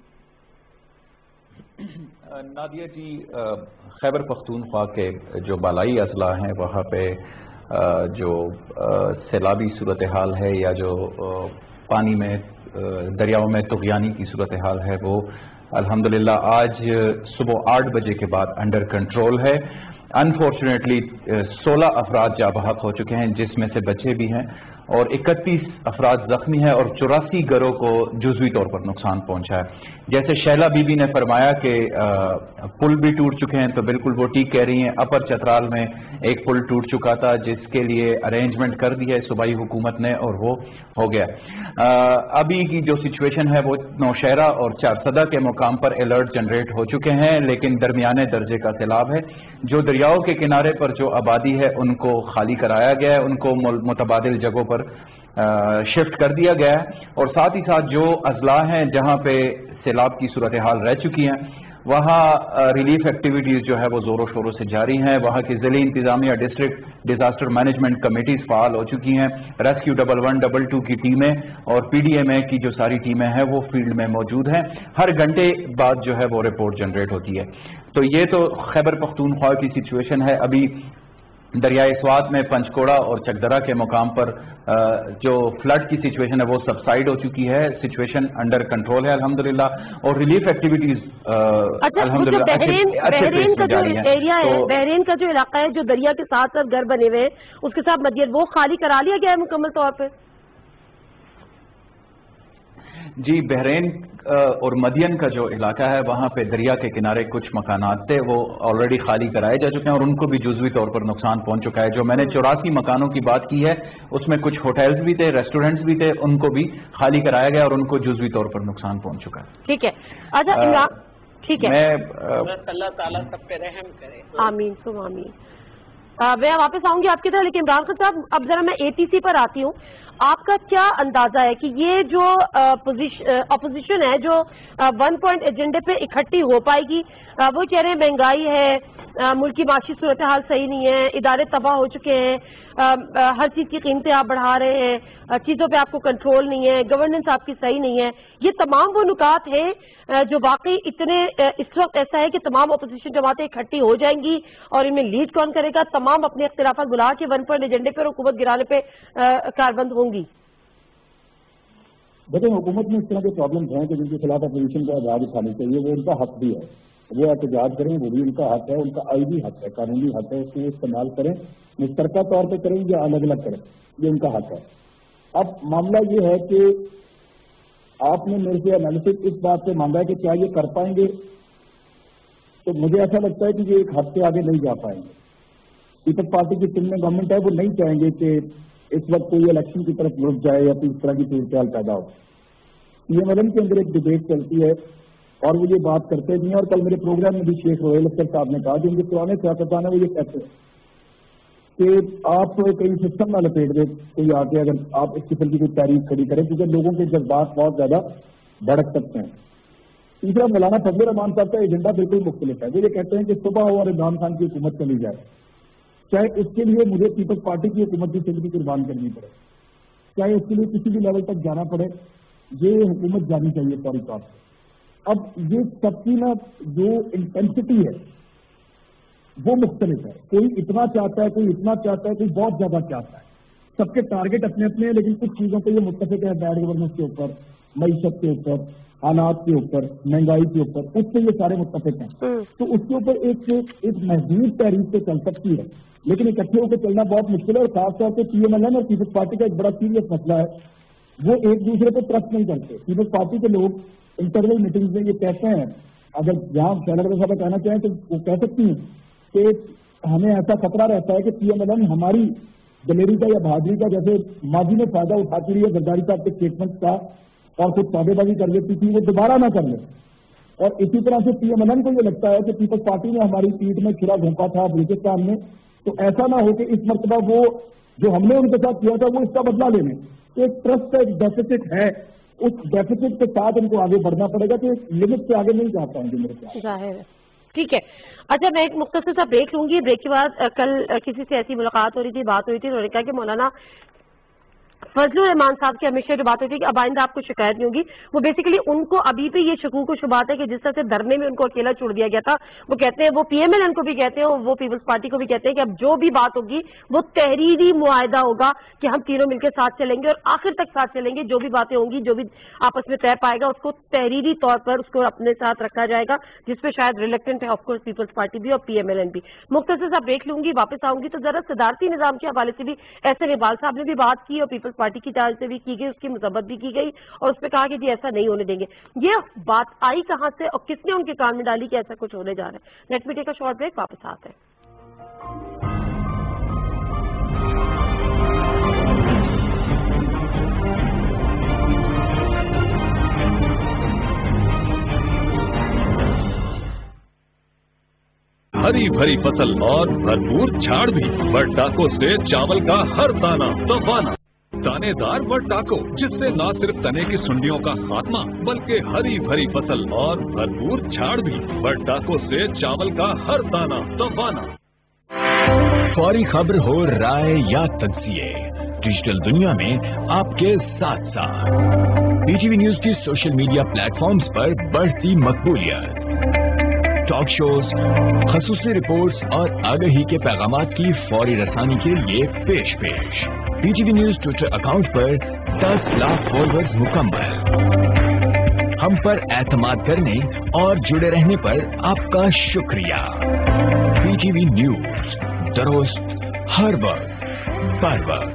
नादिया जी, खैबर पख्तूनख्वा के जो बालाई अजला हैं वहाँ पे जो सैलाबी सूरत हाल है या जो पानी में दरियाओं में तुग़यानी की सूरत हाल है वो अल्हम्दुलिल्लाह आज सुबह आठ बजे के बाद अंडर कंट्रोल है। अनफॉर्चुनेटली सोलह अफराद जाँ बहक हो चुके हैं जिसमें से बच्चे भी हैं और इकतीस अफराद जख्मी हैं और चौरासी घरों को जुज़वी तौर पर नुकसान पहुंचा है। जैसे शैला बीबी ने फरमाया कि पुल भी टूट चुके हैं, तो बिल्कुल वो ठीक कह रही हैं। अपर चतराल में एक पुल टूट चुका था जिसके लिए अरेंजमेंट कर दी है सूबाई हुकूमत ने और वो हो गया। आ, अभी की जो सिचुएशन है वो नौशहरा और चारसदा के मुकाम पर अलर्ट जनरेट हो चुके हैं लेकिन दरमियाने दर्जे का सैलाब है। जो दरियाओं के किनारे पर जो आबादी है उनको खाली कराया गया है, उनको मुतबादिल जगहों पर शिफ्ट कर दिया गया है और साथ ही साथ जो अजला हैं जहां पे सैलाब की सूरत हाल रह चुकी हैं वहाँ रिलीफ एक्टिविटीज़ जो है वो ज़ोरों शोरों से जारी हैं। वहाँ की ज़िली इंतज़ामिया, डिस्ट्रिक्ट डिज़ास्टर मैनेजमेंट कमेटीज़ फ़ाल हो चुकी हैं। Rescue double one double two की टीमें और पी डी एम ए की जो सारी टीमें हैं वो फील्ड में मौजूद हैं। हर घंटे बाद जो है वो रिपोर्ट जनरेट होती है। तो ये तो खैबर पख्तूनख्वा की सिचुएशन है। अभी दरियाए स्वात में पंचकोड़ा और चकदरा के मुकाम पर जो फ्लड की सिचुएशन है वो सबसाइड हो चुकी है। सिचुएशन अंडर कंट्रोल है अल्हम्दुलिल्लाह और रिलीफ एक्टिविटीज अल्हम्दुलिल्लाह बहरीन बहरीन का जो एरिया है, बहरीन का जो इलाका है जो दरिया के साथ साथ घर बने हुए हैं उसके साथ मदियन, वो खाली करा लिया गया है मुकम्मल तौर पर? जी, बहरीन और मदियन का जो इलाका है वहाँ पे दरिया के किनारे कुछ मकानात थे वो ऑलरेडी खाली कराए जा चुके हैं और उनको भी जुज़वी तौर पर नुकसान पहुंच चुका है। जो मैंने चौरासी मकानों की बात की है उसमें कुछ होटल्स भी थे, रेस्टोरेंट्स भी थे, उनको भी खाली कराया गया और उनको जुज़वी तौर पर नुकसान पहुंच चुका है। ठीक है, अच्छा इमरान, ठीक है, मैं अल्लाह ताला सब पे रहम करे। आमीन सुम आमीन। मैं वापस आऊंगी आपकी तरह, लेकिन इमरान खान साहब अब जरा मैं ए टी सी पर आती हूँ। आपका क्या अंदाजा है कि ये जो अपोजिशन है जो वन पॉइंट एजेंडे पे इकट्ठी हो पाएगी? आ, वो कह रहे हैं महंगाई है, आ, मुल्क की माशी सूरत हाल सही नहीं है, इदारे तबाह हो चुके हैं, आ, आ, हर चीज की कीमतें आप बढ़ा रहे हैं, चीजों पे आपको कंट्रोल नहीं है, गवर्नेंस आपकी सही नहीं है। ये तमाम वो नुकात हैं जो वाकई इतने इस वक्त ऐसा है कि तमाम अपोजिशन जमातें इकट्ठी हो जाएंगी और इनमें लीड कौन करेगा? तमाम अपने इख्तिलाफात बुला के वन पॉइंट एजेंडे पर हुकूमत गिराने पे कारबंद होंगी। देखिए, हुकूमत में इस तरह के प्रॉब्लम हैं कि जिनके खिलाफ अपोजिशन को आजाद उठानी चाहिए, वो उनका हक भी है, वो एहतजाज करें, वो भी उनका हक है, उनका आईनी हक है, कानूनी हक है, उसको इस्तेमाल करें, मुश्तरका तौर पर करें या अलग अलग करें, ये उनका हक है। अब मामला ये है कि आपने मेरे से एनालिसिस इस बात से मांगा है कि क्या ये कर पाएंगे, तो मुझे ऐसा लगता है कि ये एक हद से आगे नहीं जा पाएंगे। पीपल्स पार्टी की सिंध में गवर्नमेंट है, वो नहीं चाहेंगे कि इस वक्त कोई इलेक्शन की तरफ लुट जाए या फिर इस तरह की सूरत हाल पैदा हो। पी एम एल एन के अंदर एक डिबेट चलती है اور وہ یہ بات کرتے بھی ہیں. اور کل میرے پروگرام میں بھی شیخ روہیل اختر صاحب نے کہا کہ ان کے پرانے سیاستدان ہیں وہ یہ کہتے ہیں کہ آپ کئی سسٹم نہ لپیٹ دیں کوئی آ کے اگر آپ اس قسم کی کوئی تعریف کھڑی کریں, کیونکہ لوگوں کے جذبات بہت زیادہ بھڑک سکتے ہیں. تیسرا, مولانا فضل الرحمان صاحب کا ایجنڈا بالکل مختلف ہے. وہ یہ کہتے ہیں کہ صبح ہو اور عمران خان کی حکومت چلی جائے, چاہے اس کے لیے مجھے پیپلز پارٹی کی حکومت کی زندگی قربان کرنی پڑے, چاہے اس کے لیے کسی بھی لیول تک جانا پڑے, یہ حکومت جانی چاہیے فوری طور پر. اب یہ سب کی نا جو انٹینسٹی ہے وہ مختلف ہے. کوئی اتنا چاہتا ہے, کوئی اتنا چاہتا ہے, کوئی بہت زیادہ چاہتا ہے. سب کے ٹارگٹ اپنے اپنے ہیں, لیکن کچھ چیزوں پہ یہ متفق ہے, بیڈ گورننس کے اوپر, معیشت کے اوپر, حالات کے اوپر, مہنگائی کے اوپر, اس سے یہ سارے متفق ہیں. تو اس کے اوپر ایک ایک محدود تحریک سے چل سکتی ہے, لیکن اکٹھے ہو کے چلنا بہت مشکل ہے. اور خاص طور پہ پی ایم ایل این اور پیپلز پارٹی کا ایک بڑا سیریس مسئلہ ہے, وہ ایک دوسرے پہ ٹرسٹ نہیں کرتے. پیپلز پارٹی کے لوگ انٹرنل میٹنگز میں یہ کہتے ہیں, اگر جہاں شیلا رضا صاحب کہنا چاہیں تو وہ کہہ سکتی ہیں کہ ہمیں ایسا خطرہ رہتا ہے کہ پی ایم ایل این ہماری دلیری کا یا بہادری کا جیسے ماضی میں فائدہ اٹھاتی رہی ہے زرداری صاحب کے اسٹیٹمنٹ کا اور خود سودے بازی کر لیتی تھی, وہ دوبارہ نہ کر لیں. اور اسی طرح سے پی ایم ایل این کو یہ لگتا ہے کہ پیپلز پارٹی نے ہماری پیٹ میں چھرا گھونپا تھا بلوچستان میں, تو ایسا نہ ہو کہ اس مرتبہ وہ جو ہم نے ان کے ساتھ کیا تھا وہ اس کا بدلہ لے لیں. ایک ٹرسٹ کا ایک ڈیفیسٹ ہے, اس ڈیفیسٹ کے ساتھ ان کو آگے بڑھنا پڑے گا کہ لمٹ سے آگے نہیں جا پائیں گے میرے خیال. ظاہر ہے, ٹھیک ہے. اچھا, میں ایک مختصر سا بریک لوں گی. بریک کے بعد کل کسی سے ایسی ملاقات ہو رہی تھی, بات ہوئی تھی, انہوں نے کہا کہ مولانا فضل الرحمان صاحب کی ہمیشہ جو بات ہوتی ہے کہ اب آئندہ آپ کو شکایت نہیں ہوگی, وہ بیسیکلی ان کو ابھی بھی یہ شکوک و شبہات ہے کہ جس طرح سے دھرنے میں ان کو اکیلا چھوڑ دیا گیا تھا, وہ کہتے ہیں, وہ پی ایم ایل این کو بھی کہتے ہیں اور وہ پیپلز پارٹی کو بھی کہتے ہیں کہ اب جو بھی بات ہوگی وہ تحریری معاہدہ ہوگا کہ ہم تینوں مل کے ساتھ چلیں گے اور آخر تک ساتھ چلیں گے. جو بھی باتیں ہوں گی, جو بھی آپس میں طے پائے گا, اس کو تحریری طور پر اس کو اپنے ساتھ رکھا جائے گا, جس پہ شاید ریلیکٹنٹ ہے آف کورس پیپلز پارٹی بھی اور پی ایم ایل این بھی. مختصر سا بریک لوں گی, واپس آؤں گی تو ذرا صدارتی نظام کے حوالے سے بھی ایسے اقبال صاحب نے بھی بات کی اور پیپلز پارٹی کی جانب سے بھی کی گئی, اس کی مذمت بھی کی گئی اور اس پہ کہا کہ جی ایسا نہیں ہونے دیں گے. یہ بات آئی کہاں سے اور کس نے ان کے کان میں ڈالی کہ ایسا کچھ ہونے جا رہا ہے؟ Let's me take a short break, واپس آتے ہیں. ہری بھری فصل اور بھرپور جھاڑ بھی, ورڈاکو سے چاول کا ہر دانہ دفانہ. دانے دار ورڈاکو, جس سے نہ صرف تنے کی سنڈیوں کا خاتمہ بلکہ ہری بھری فصل اور بھرپور جھاڑ بھی. ورڈاکو سے چاول کا ہر دانہ دفانہ. فوری خبر ہو, رائے یا تجزیے, ڈیجیٹل دنیا میں آپ کے ساتھ ساتھ پی ٹی وی نیوز کی سوشل میڈیا پلیٹ فارمز پر بڑھتی مقبولیت. ٹاک شوز, خصوصی رپورٹس اور آگہی کے پیغامات کی فوری رسانی کے لیے پیش پیش. P T V news twitter account پر دس لاکھ فالوورز مکمل. ہم پر اعتماد کرنے اور جڑے رہنے پر آپ کا شکریہ. پی ٹی وی نیوز, درست ہر وقت بر وقت.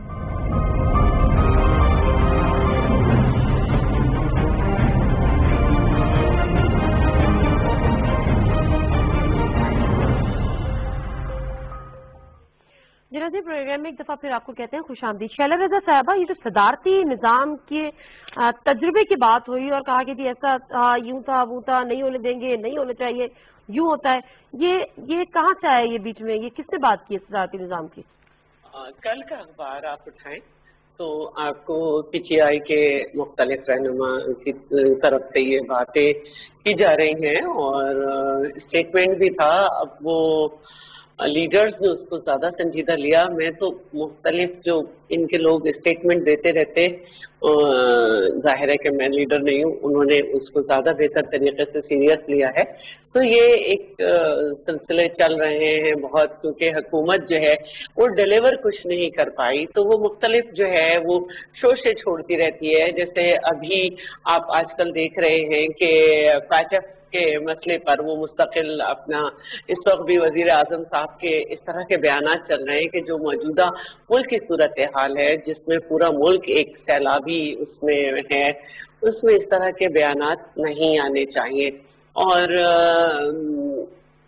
جنازی پروگرام میں ایک دفعہ پھر آپ کو کہتے ہیں خوش آمدید. شیلا رضا صاحبہ, یہ جو صدارتی نظام کے تجربے کی بات ہوئی اور کہا کہ جی ایسا یوں تھا وہ تھا, نہیں ہونے دیں گے, نہیں ہونا چاہیے, یوں ہوتا ہے, یہ یہ کہاں سے آیا یہ بیچ میں, یہ کس نے بات کی ہے صدارتی نظام کی؟ کل کا اخبار آپ اٹھائیں تو آپ کو پی ٹی آئی کے مختلف رہنما کی طرف سے یہ باتیں کی جا رہی ہیں اور اسٹیٹمنٹ بھی تھا. اب وہ لیڈرز نے اس کو زیادہ سنجیدہ لیا. میں تو مختلف جو ان کے لوگ اسٹیٹمنٹ دیتے رہتے, ظاہر ہے کہ میں لیڈر نہیں ہوں, انہوں نے اس کو زیادہ بہتر طریقے سے سیریس لیا ہے. تو یہ ایک سلسلے چل رہے ہیں بہت, کیونکہ حکومت جو ہے وہ ڈیلیور کچھ نہیں کر پائی تو وہ مختلف جو ہے وہ شوشے چھوڑتی رہتی ہے. جیسے ابھی آپ آج کل دیکھ رہے ہیں کہ پیچف کے مسئلے پر وہ مستقل اپنا, اس وقت بھی وزیر اعظم صاحب کے اس طرح کے بیانات چل رہے ہیں کہ جو موجودہ ملک کی صورتحال ہے جس میں پورا ملک ایک سیلابی اس میں ہے, اس میں اس طرح کے بیانات نہیں آنے چاہیے. اور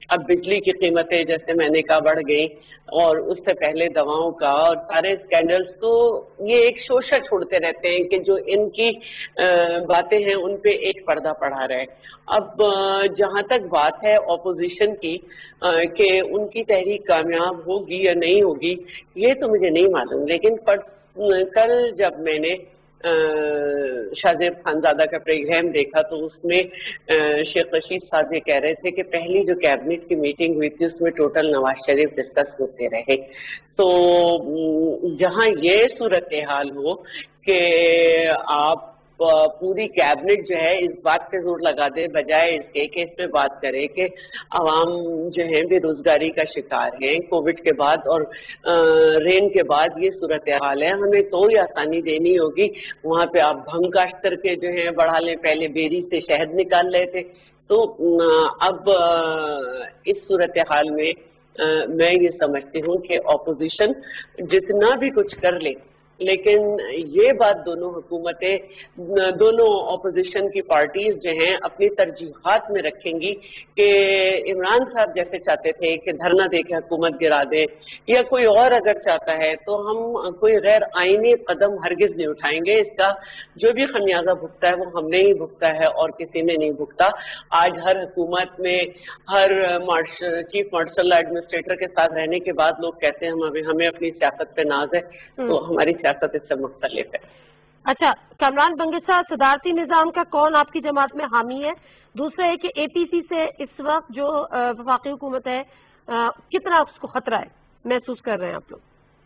اب بجلی کی قیمتیں جیسے میں نے کہا بڑھ گئی، اور اس سے پہلے دواؤں کا اور سارے اسکینڈلز، تو یہ ایک شوشہ چھوڑتے رہتے ہیں کہ جو ان کی باتیں ہیں ان پہ ایک پردہ پڑا رہے۔ اب جہاں تک بات ہے اپوزیشن کی کہ ان کی تحریک کامیاب ہوگی یا نہیں ہوگی، یہ تو مجھے نہیں معلوم، لیکن کل جب میں نے شاہ زیب خانزادہ کا پروگرام دیکھا تو اس میں شیخ رشید صاحب یہ کہہ رہے تھے کہ پہلی جو کیبنٹ کی میٹنگ ہوئی تھی اس میں ٹوٹل نواز شریف ڈسکس ہوتے رہے۔ تو جہاں یہ صورتحال ہو کہ آپ پوری کیبنٹ جو ہے اس بات پہ زور لگا دے بجائے اس کے کہ اس پہ بات کرے کہ عوام جو ہیں بے روزگاری کا شکار ہیں کووڈ کے بعد اور رین کے بعد یہ صورتحال ہے، ہمیں تو یہ آسانی دینی ہوگی۔ وہاں پہ آپ بھنگ کاشت کر کے جو ہیں بڑھا لیں، پہلے بیری سے شہد نکال رہے تھے، تو اب اس صورتحال میں میں یہ سمجھتی ہوں کہ اپوزیشن جتنا بھی کچھ کر لے، لیکن یہ بات دونوں حکومتیں، دونوں اپوزیشن کی پارٹیز جو ہیں اپنی ترجیحات میں رکھیں گی کہ عمران صاحب جیسے چاہتے تھے کہ دھرنا دے کے حکومت گرا دے، یا کوئی اور اگر چاہتا ہے تو ہم کوئی غیر آئینی قدم ہرگز نہیں اٹھائیں گے۔ اس کا جو بھی خمیازہ بھگتا ہے وہ ہم نے ہی بھگتا ہے اور کسی نے نہیں بھگتا۔ آج ہر حکومت میں ہر چیف مارشل ایڈمنسٹریٹر کے ساتھ رہنے کے بعد لوگ کہتے ہیں ہمیں ہمیں اپنی سیاست پہ ناز ہے، تو ہماری سیاست اس سے مختلف ہے۔ اچھا، کامران بنگشا، صدارتی نظام کا کون آپ کی جماعت میں حامی ہے؟ دوسرا ہے کہ اے پی سی سے اس وقت جو وفاقی حکومت ہے کتنا اس کو خطرہ ہے محسوس کر رہے ہیں آپ لوگ؟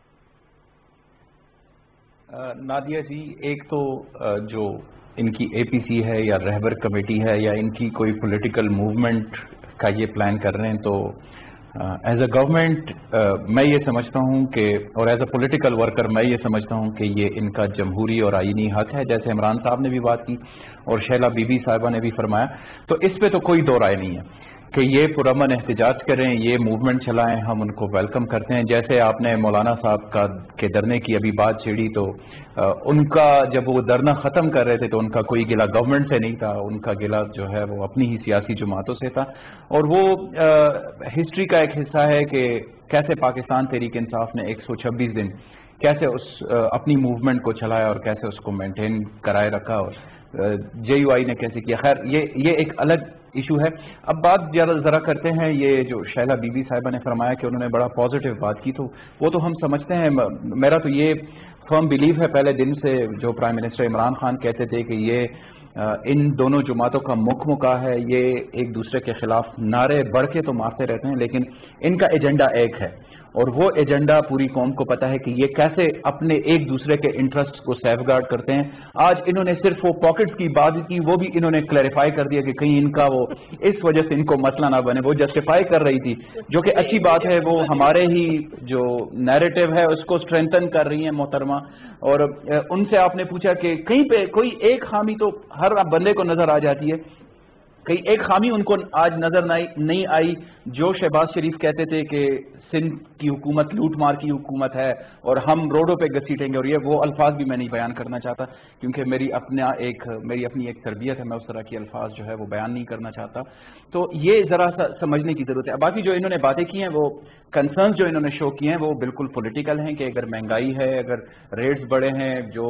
نادیہ جی، ایک تو جو ان کی اے پی سی ہے یا رہبر کمیٹی ہے یا ان کی کوئی پولیٹیکل موومنٹ کا یہ پلان کر رہے ہیں، تو ایز اے گورنمنٹ میں یہ سمجھتا ہوں کہ، اور ایز اے پولیٹیکل ورکر میں یہ سمجھتا ہوں کہ یہ ان کا جمہوری اور آئینی حق ہے، جیسے عمران صاحب نے بھی بات کی اور شیلا بی بی صاحبہ نے بھی فرمایا، تو اس پہ تو کوئی دو رائے نہیں ہے کہ یہ پرامن احتجاج کریں، یہ موومنٹ چلائیں، ہم ان کو ویلکم کرتے ہیں۔ جیسے آپ نے مولانا صاحب کا کے دھرنے کی ابھی بات چھیڑی، تو ان کا جب وہ دھرنا ختم کر رہے تھے تو ان کا کوئی گلہ گورنمنٹ سے نہیں تھا، ان کا گلہ جو ہے وہ اپنی ہی سیاسی جماعتوں سے تھا، اور وہ ہسٹری کا ایک حصہ ہے کہ کیسے پاکستان تحریک انصاف نے ایک سو چھبیس دن کیسے اس اپنی موومنٹ کو چلایا اور کیسے اس کو مینٹین کرائے رکھا، اور جے یو آئی نے کیسے کیا۔ خیر یہ یہ ایک الگ ایشو ہے۔ اب بات ذرا کرتے ہیں یہ جو شیلا بی بی صاحبہ نے فرمایا کہ انہوں نے بڑا پازیٹیو بات کی، تو وہ تو ہم سمجھتے ہیں، میرا تو یہ فرم بلیف ہے پہلے دن سے، جو پرائم منسٹر عمران خان کہتے تھے کہ یہ ان دونوں جماعتوں کا مکھ مکا ہے، یہ ایک دوسرے کے خلاف نعرے بڑھ کے تو مارتے رہتے ہیں لیکن ان کا ایجنڈا ایک ہے، اور وہ ایجنڈا پوری قوم کو پتا ہے کہ یہ کیسے اپنے ایک دوسرے کے انٹرسٹ کو سیف گارڈ کرتے ہیں۔ آج انہوں نے صرف وہ پاکٹس کی بات کی، وہ بھی انہوں نے کلیریفائی کر دیا کہ کہیں ان کا وہ اس وجہ سے ان کو مسئلہ نہ بنے، وہ جسٹیفائی کر رہی تھی، جو کہ اچھی بات ہے، وہ ہمارے ہی جو نیریٹو ہے اس کو اسٹرینتھن کر رہی ہیں محترمہ۔ اور ان سے آپ نے پوچھا کہ کہیں پہ کوئی ایک خامی تو ہر بندے کو نظر آ جاتی ہے، کہیں ایک خامی ان کو آج نظر نہیں آئی، جو شہباز شریف کہتے تھے کہ سندھ کی حکومت لوٹ مار کی حکومت ہے اور ہم روڈوں پہ گھسیٹیں گے، اور یہ وہ الفاظ بھی میں نہیں بیان کرنا چاہتا کیونکہ میری اپنا ایک میری اپنی ایک تربیت ہے، میں اس طرح کی الفاظ جو ہے وہ بیان نہیں کرنا چاہتا، تو یہ ذرا سا سمجھنے کی ضرورت ہے۔ باقی جو انہوں نے باتیں کی ہیں، وہ کنسرنز جو انہوں نے شو کیے ہیں وہ بالکل پولیٹیکل ہیں، کہ اگر مہنگائی ہے، اگر ریٹس بڑے ہیں، جو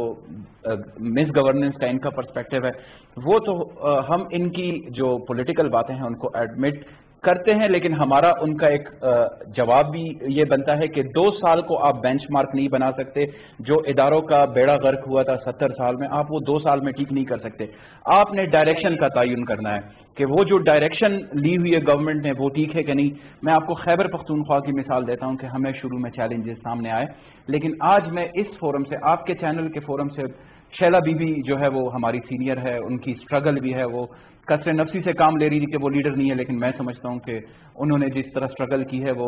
مس گورننس کا ان کا پرسپیکٹو ہے، وہ تو ہم ان کی جو پولیٹیکل باتیں ہیں ان کو ایڈمٹ کرتے ہیں، لیکن ہمارا ان کا ایک جواب بھی یہ بنتا ہے کہ دو سال کو آپ بینچ مارک نہیں بنا سکتے۔ جو اداروں کا بیڑا غرق ہوا تھا ستر سال میں، آپ وہ دو سال میں ٹھیک نہیں کر سکتے۔ آپ نے ڈائریکشن کا تعین کرنا ہے کہ وہ جو ڈائریکشن لی ہوئی ہے گورنمنٹ نے وہ ٹھیک ہے کہ نہیں۔ میں آپ کو خیبر پختونخوا کی مثال دیتا ہوں کہ ہمیں شروع میں چیلنجز سامنے آئے، لیکن آج میں اس فورم سے، آپ کے چینل کے فورم سے، شیلا بی بی جو ہے وہ ہماری سینئر ہے، ان کی سٹرگل بھی ہے، وہ کثر نفسی سے کام لے رہی تھی کہ وہ لیڈر نہیں ہے، لیکن میں سمجھتا ہوں کہ انہوں نے جس طرح سٹرگل کی ہے وہ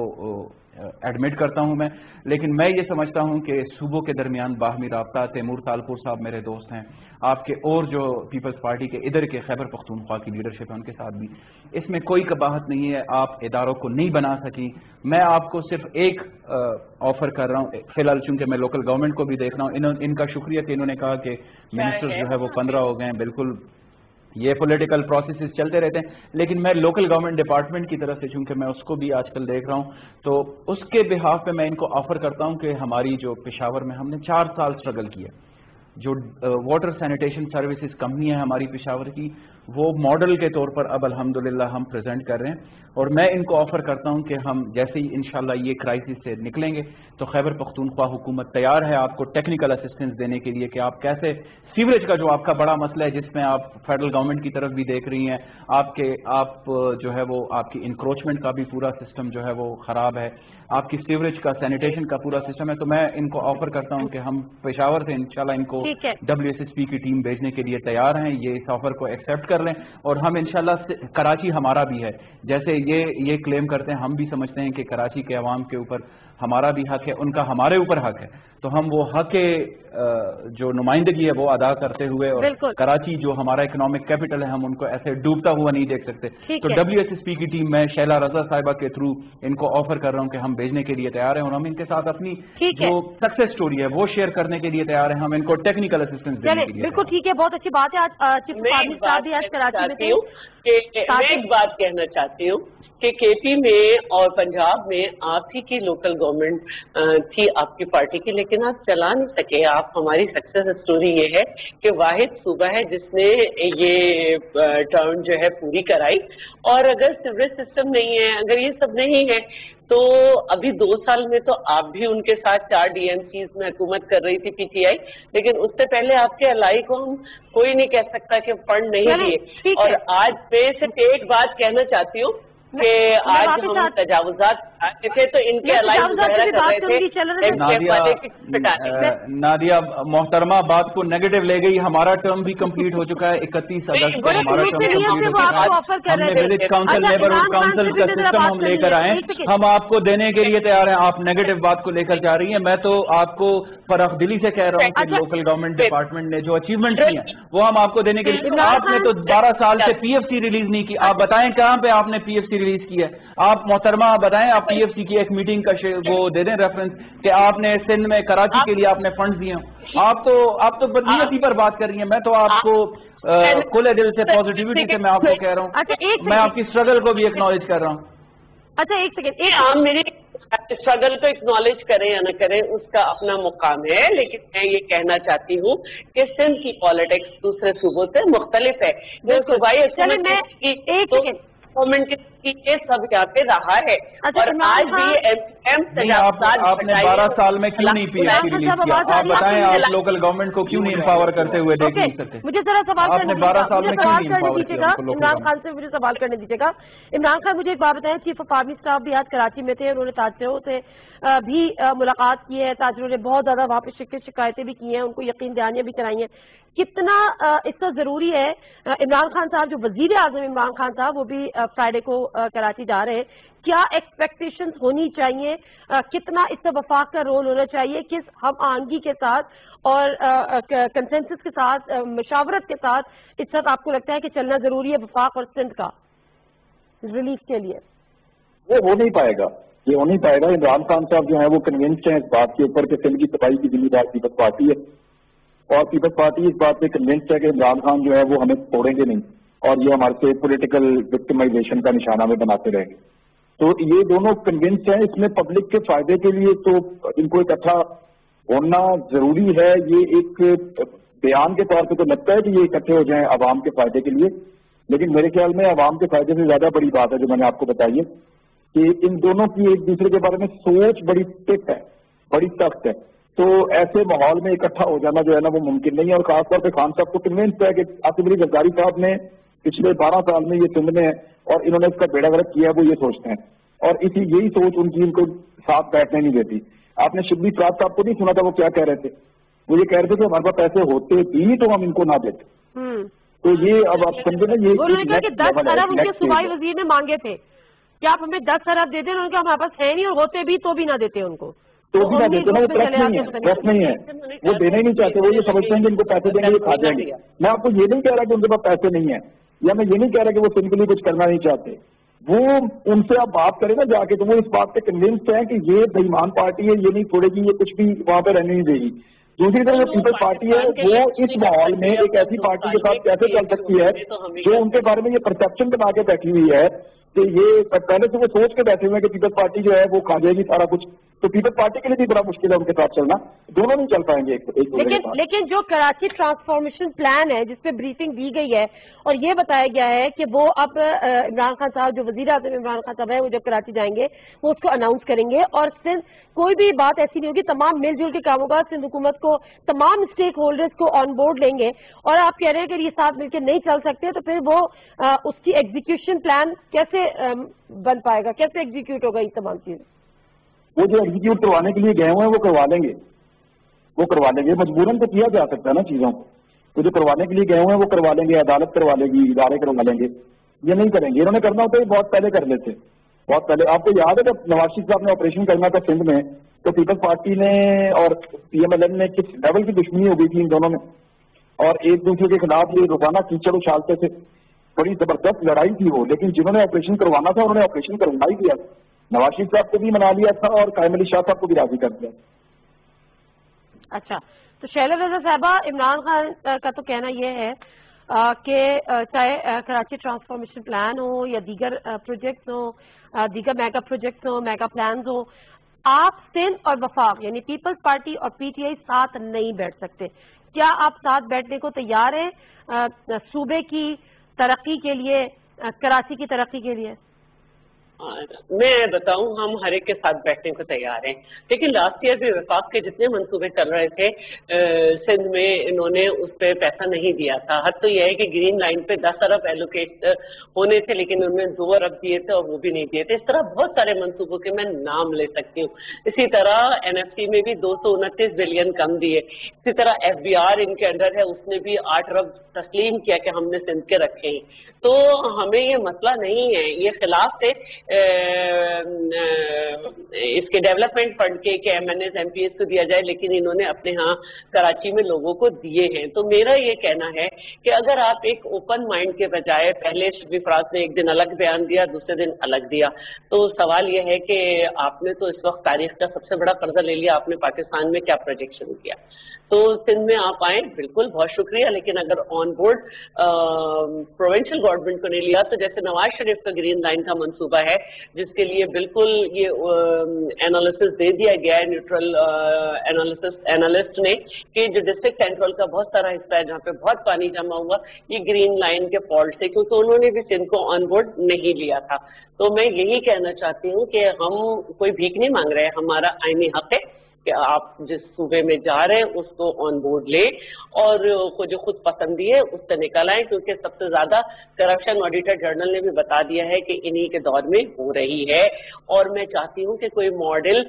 ایڈمٹ کرتا ہوں میں، لیکن میں یہ سمجھتا ہوں کہ صوبوں کے درمیان باہمی رابطہ، تیمور تالپور صاحب میرے دوست ہیں، آپ کے اور جو پیپلز پارٹی کے ادھر کے خیبر پختونخوا کی لیڈرشپ ہے ان کے ساتھ بھی، اس میں کوئی کباہت نہیں ہے، آپ اداروں کو نہیں بنا سکی۔ میں آپ کو صرف ایک آفر کر رہا ہوں فی الحال، چونکہ میں لوکل گورنمنٹ کو بھی دیکھ رہا ہوں، ان کا شکریہ کہ انہوں نے کہا کہ منسٹر جو ہے وہ پندرہ ہو گئے ہیں، بالکل یہ پولیٹیکل پروسیسز چلتے رہتے ہیں. لیکن میں لوکل گورنمنٹ ڈپارٹمنٹ کی طرف سے چونکہ میں اس کو بھی آج کل دیکھ رہا ہوں, تو اس کے بہاف پہ میں ان کو آفر کرتا ہوں کہ ہماری جو پشاور میں ہم نے چار سال سٹرگل کیا, جو واٹر سینیٹیشن سروسز کمپنی ہے ہماری پشاور کی, وہ ماڈل کے طور پر اب الحمدللہ ہم پریزنٹ کر رہے ہیں. اور میں ان کو آفر کرتا ہوں کہ ہم جیسے ہی انشاءاللہ یہ کرائسس سے نکلیں گے تو خیبر پختونخوا حکومت تیار ہے آپ کو ٹیکنیکل اسسٹنس دینے کے لیے کہ آپ کیسے سیوریج کا جو آپ کا بڑا مسئلہ ہے جس میں آپ فیڈرل گورنمنٹ کی طرف بھی دیکھ رہی ہیں, آپ کے آپ جو ہے وہ آپ کی انکروچمنٹ کا بھی پورا سسٹم جو ہے وہ خراب ہے, آپ کی سیوریج کا سینیٹیشن کا پورا سسٹم ہے. تو میں ان کو آفر کرتا ہوں کہ ہم پشاور سے انشاءاللہ ان کو ڈبلیو ایس ایس پی کی ٹیم بھیجنے کے لیے تیار ہیں, یہ اس آفر کو ایکسیپٹ کر لیں. اور ہم انشاءاللہ کراچی ہمارا بھی ہے, جیسے یہ یہ کلیم کرتے ہیں ہم بھی سمجھتے ہیں کہ کراچی کے عوام کے اوپر ہمارا بھی حق ہے, ان کا ہمارے اوپر حق ہے, تو ہم وہ حق جو نمائندگی ہے وہ ادا کرتے ہوئے, اور کراچی جو ہمارا اکنامک کیپٹل ہے ہم ان کو ایسے ڈوبتا ہوا نہیں دیکھ سکتے. تو ڈبلیو ایس ایس پی کی ٹیم میں شیلا رضا صاحبہ کے تھرو ان کو آفر کر رہا ہوں کہ ہم بھیجنے کے لیے تیار ہیں, اور ہم ان کے ساتھ اپنی جو سکسیس سٹوری ہے وہ شیئر کرنے کے لیے تیار ہیں, ہم ان کو ٹیکنیکل اسسٹنس دینے کے لیے. بالکل ٹھیک ہے, بہت اچھی بات ہے. آج میں ایک بات کہنا چاہتی ہوں کہ کے پی میں اور پنجاب میں آپ ہی کی لوکل گورنمنٹ تھی آپ کی پارٹی کی, لیکن آپ چلا نہیں سکے. آپ ہماری سکسیس اسٹوری یہ ہے کہ واحد صوبہ ہے جس نے یہ ٹرم جو ہے پوری کرائی. اور اگر سیوریج سسٹم نہیں ہے, اگر یہ سب نہیں ہے, تو ابھی دو سال میں تو آپ بھی ان کے ساتھ چار ڈی ایم سیز میں حکومت کر رہی تھی پی ٹی آئی, لیکن اس سے پہلے آپ کے الائی کو ہم کوئی نہیں کہہ سکتا کہ فنڈ نہیں دیے. اور آج میں صرف ایک بات کہنا چاہتی ہوں کہ آج ہم تجاوزات تھے تو ان کے الائی مظاہرہ کر رہے تھے. نادیہ محترمہ بات کو نیگیٹو لے گئی, ہمارا ٹرم بھی کمپلیٹ ہو چکا ہے, اکتیس اگست کو ہمارا ٹرم کمپلیٹ ہو چکا ہے. ہم نے ولیج کاؤنسل نیبرہڈ کاؤنسل کا سسٹم ہم لے کر آئے, ہم آپ کو دینے کے لیے تیار ہیں. آپ نیگیٹو بات کو لے کر جا رہی ہیں. میں تو آپ کو فراخ دلی سے کہہ رہا ہوں کہ لوکل گورنمنٹ ڈپارٹمنٹ نے جو اچیومنٹ کی ہیں وہ ہم آپ کو دینے کے لیے. آپ نے تو بارہ سال سے پی ایف سی ریلیز نہیں کی, آپ بتائیں کہاں پہ آپ نے پی ایف سی ریلیز کی ہے. آپ محترمہ بتائیں, آپ پی ایف سی کی ایک میٹنگ کا وہ دے دیں ریفرنس کہ آپ نے سندھ میں کراچی کے لیے آپ نے فنڈز دیے ہیں. آپ تو آپ تو بدنیتی پر بات کر رہی ہیں. میں تو آپ کو کھلے دل سے پازیٹیوٹی سے میں آپ کو کہہ رہا ہوں, میں آپ کی اسٹرگل کو بھی ایکنالج کر رہا ہوں. اچھا ایک سیکنڈ, آپ میری اسٹرگل کو ایکنالج کریں یا نہ کریں اس کا اپنا مقام ہے, لیکن میں یہ کہنا چاہتی ہوں کہ سندھ کی پالیٹکس دوسرے صوبوں سے مختلف ہے. گورنمنٹ یہ سب یہاں پہ رہا ہے, اور آج بھی آپ نے بارہ سال میں کیوں نہیں پی ایف سی ریلیز کیا؟ آپ بتائیں, آپ لوکل گورنمنٹ کو کیوں نہیں امپاور کرتے ہوئے دیکھ نہیں سکتے؟ مجھے ذرا سوال آپ نے بارہ سال میں کیوں نہیں امپاور کیا؟ عمران خان سے مجھے سوال کرنے دیجیے گا. عمران خان مجھے ایک بات بتائیں, چیف آف آرمی اسٹاف بھی آج کراچی میں تھے, انہوں نے تاجروں سے بھی ملاقات کی ہے, تاجروں نے بہت زیادہ وہاں پہ شکایتیں بھی کی ہیں, ان کو یقین دہانیاں بھی کرائی ہیں. کتنا اس کا ضروری ہے؟ عمران خان صاحب جو وزیر اعظم عمران خان صاحب وہ بھی فرائیڈے کو کراچی جا رہے ہیں, کیا ایکسپیکٹیشنز ہونی چاہیے, کتنا اس سے وفاق کا رول ہونا چاہیے, کس ہم آہنگی کے ساتھ اور کنسنسس کے ساتھ, مشاورت کے ساتھ اس وقت آپ کو لگتا ہے کہ چلنا ضروری ہے وفاق اور سندھ کا ریلیف کے لیے؟ وہ ہو نہیں پائے گا, یہ ہو نہیں پائے گا. عمران خان صاحب جو ہیں وہ کنونسڈ ہیں اس بات کے اوپر کہ سندھ کی تباہی کی ذمہ دار پیپلز پارٹی ہے, اور پیپلز پارٹی اس بات پہ کنونسڈ ہے کہ عمران خان جو ہے وہ ہمیں چھوڑیں گے نہیں, اور یہ ہمارے سے پولیٹیکل وکٹمائزیشن کا نشانہ میں بناتے رہیں گے. تو یہ دونوں کنونسڈ ہیں. اس میں پبلک کے فائدے کے لیے تو ان کو اکٹھا ہونا ضروری ہے. یہ ایک بیان کے طور پہ تو لگتا ہے کہ یہ اکٹھے ہو جائیں عوام کے فائدے کے لیے, لیکن میرے خیال میں عوام کے فائدے سے زیادہ بڑی بات ہے جو میں نے آپ کو بتائی ہے کہ ان دونوں کی ایک دوسرے کے بارے میں سوچ بڑی ٹک ہے, بڑی سخت ہے. تو ایسے ماحول میں اکٹھا ہو جانا جو ہے نا وہ ممکن نہیں ہے. اور خاص طور پہ خان صاحب کو کنونسڈ ہے کہ آصف علی زرداری صاحب نے پچھلے بارہ سال میں یہ سندھ میں ہے اور انہوں نے اس کا بیڑا غرق کیا ہے, وہ یہ سوچتے ہیں, اور اسی یہی سوچ ان کی ان کو ساتھ بیٹھنے نہیں دیتی. آپ نے شبلی صاحب صاحب کو نہیں سنا تھا وہ کیا کہہ رہے تھے؟ وہ یہ کہہ رہے تھے کہ ہمارے پاس پیسے ہوتے بھی تو ہم ان کو نہ دیتے. تو یہ اب آپ سمجھے نا, یہ دس ارب ان کے صوبائی وزیر نے مانگے تھے کہ آپ ہمیں دس ارب دے دیں, انہوں نے کہا ہمارے پاس ہے نہیں, اور ہوتے بھی تو بھی نہ دیتے ان کو, تو بھی نہ دیتے نا. وہ ٹرسٹ نہیں ہے, ٹرسٹ نہیں ہے, وہ دینا ہی نہیں چاہتے. وہ یہ سمجھتے ہیں کہ ان کو پیسے دیں گے یہ کھا جائیں گے. میں آپ کو یہ نہیں کہہ رہا کہ ان کے پاس پیسے نہیں ہیں, یا میں یہ نہیں کہہ رہا کہ وہ سمپلی کچھ کرنا نہیں چاہتے. وہ ان سے آپ بات کریں نا جا کے, تو وہ اس بات پہ کنونسڈ ہیں کہ یہ بےایمان پارٹی ہے, یہ نہیں چھوڑے گی, یہ کچھ بھی وہاں پہ رہنے نہیں دے گی. दूसरी तरफ पीपल्स पार्टी है वो इस माहौल में एक ऐसी पार्टी के साथ कैसे चल सकती है जो उनके बारे में ये परसेप्शन बना के बैठी हुई है कि ये पहले से वो सोच के बैठे हुए हैं कि पीपल्स पार्टी जो है वो खा जाएगी सारा कुछ, तो पीपल्स पार्टी के लिए भी बड़ा मुश्किल है उनके साथ चलना, दोनों नहीं चल पाएंगे एक, एक लेकिन लेकिन जो कराची ट्रांसफॉर्मेशन प्लान है जिसपे ब्रीफिंग दी गई है और ये बताया गया है कि वो अब इमरान खान साहब जो वजीर आज़म इमरान खान साहब है वो जब कराची जाएंगे वो उसको अनाउंस करेंगे और सिंध कोई भी बात ऐसी नहीं होगी, तमाम मिलजुल के काम होगा, सिंध हुकूमत को तमाम स्टेक होल्डर्स को ऑन बोर्ड लेंगे। और आप कह रहे हैं कि ये साथ मिलकर नहीं चल सकते तो फिर वो आ, उसकी एग्जीक्यूशन प्लान कैसे आ, बन पाएगा, कैसे एग्जीक्यूट होगा ये तमाम चीजें? वो जो एग्जीक्यूट करवाने के लिए गए हुए हैं वो करवा लेंगे, वो करवा लेंगे, मजबूरन तो किया जा सकता है ना चीजों को, तो जो करवाने के लिए गए हुए हैं वो करवा लेंगे, अदालत करवा लेगी, इदारे करवा लेंगे, ये नहीं करेंगे। इन्होंने करना होता है बहुत पहले कर लेते, बहुत पहले। आपको याद है जब नवाज शरीफ साहब ने ऑपरेशन करना था सिंध में तो पीपल्स पार्टी ने और पी एम एल एन ने किस लेवल की दुश्मनी हो गई थी इन दोनों में, और एक दूसरे के खिलाफ ये रोजाना कीचड़ उछालते थे, बड़ी जबरदस्त लड़ाई थी वो। लेकिन जिन्होंने ऑपरेशन करवाना था उन्होंने ऑपरेशन करवा ही दिया, नवाज शरीफ साहब को भी मना लिया था और कायम अली शाह साहब को भी राजी कर दिया। अच्छा, तो शैला रजा साहबा, इमरान खान का तो कहना यह है कि चाहे कराची ट्रांसफॉर्मेशन प्लान हो या दीगर प्रोजेक्ट्स हो, दीगर मेगा प्रोजेक्ट्स हो, मेगा प्लान्स हो, आप सिंध और वफाक यानी पीपल्स पार्टी और पीटीआई साथ नहीं बैठ सकते। क्या आप साथ बैठने को तैयार हैं सूबे की तरक्की के लिए, कराची की तरक्की के लिए? मैं बताऊं, हम हर एक के साथ बैठने को तैयार हैं, लेकिन लास्ट ईयर भी वफाक के जितने मंसूबे चल रहे थे सिंध में इन्होंने उस पर पैसा नहीं दिया था। हद तो यह है कि ग्रीन लाइन पे दस अरब एलोकेट होने थे लेकिन उन्होंने दो अरब दिए थे और वो भी नहीं दिए थे। इस तरह बहुत सारे मंसूबों के मैं नाम ले सकती हूँ। इसी तरह एन एफ सी में भी दो सौ उनतीस बिलियन कम दिए। इसी तरह एफ बी आर इनके अंडर है, उसने भी आठ अरब तस्लीम किया कि हमने सिंध के रखे हैं। तो हमें ये मसला नहीं है, ये खिलाफ थे इसके डेवलपमेंट फंड के कि M N S M P S को दिया जाए, लेकिन इन्होंने अपने यहाँ कराची में लोगों को दिए हैं। तो मेरा ये कहना है कि अगर आप एक ओपन माइंड के बजाय, पहले शफी फराज ने एक दिन अलग बयान दिया, दूसरे दिन अलग दिया, तो सवाल ये है कि आपने तो इस वक्त तारीख का सबसे बड़ा कर्जा ले लिया, आपने पाकिस्तान में क्या प्रोजेक्शन किया? तो सिंध में आप आए, बिल्कुल बहुत शुक्रिया, लेकिन अगर ऑन बोर्ड प्रोविंशियल गवर्नमेंट को नहीं लिया तो जैसे नवाज शरीफ का ग्रीन लाइन का मंसूबा है जिसके लिए बिल्कुल ये एनालिसिस दे दिया गया है न्यूट्रल एनालिसिस एनालिस्ट ने कि जो डिस्ट्रिक्ट सेंट्रल का बहुत सारा हिस्सा है जहाँ पे बहुत पानी जमा हुआ, ये ग्रीन लाइन के फॉल्ट से, क्योंकि उन्होंने भी सिंध को ऑन बोर्ड नहीं लिया था। तो मैं यही कहना चाहती हूँ कि हम कोई भीख नहीं मांग रहे, हमारा आईनी हक है कि आप जिस सूबे में जा रहे हैं उसको ऑन बोर्ड ले और को जो खुद पसंदी है उससे निकल आए, क्योंकि सबसे ज्यादा करप्शन ऑडिटर जनरल ने भी बता दिया है कि इन्हीं के दौर में हो रही है। और मैं चाहती हूँ कि कोई मॉडल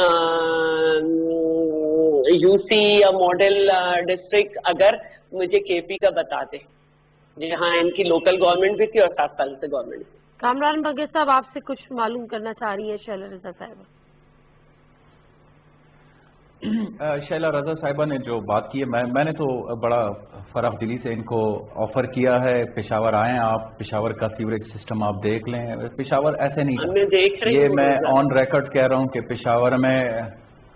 यूसी या मॉडल डिस्ट्रिक्ट अगर मुझे केपी का बता दे जहाँ इनकी लोकल गवर्नमेंट भी थी और सात साल से गवर्नमेंट भी। कामरान बगैर साहब आपसे कुछ मालूम करना चाह रही है शैला रजा साहिबा? शैला रजा साहिबा ने जो बात की है, मैं मैंने तो बड़ा फराख दिली से इनको ऑफर किया है, पेशावर आएं आप, पेशावर का सीवरेज सिस्टम आप देख लें। पेशावर ऐसे नहीं देख रही ये मैं ऑन रिकॉर्ड कह रहा हूं कि पेशावर में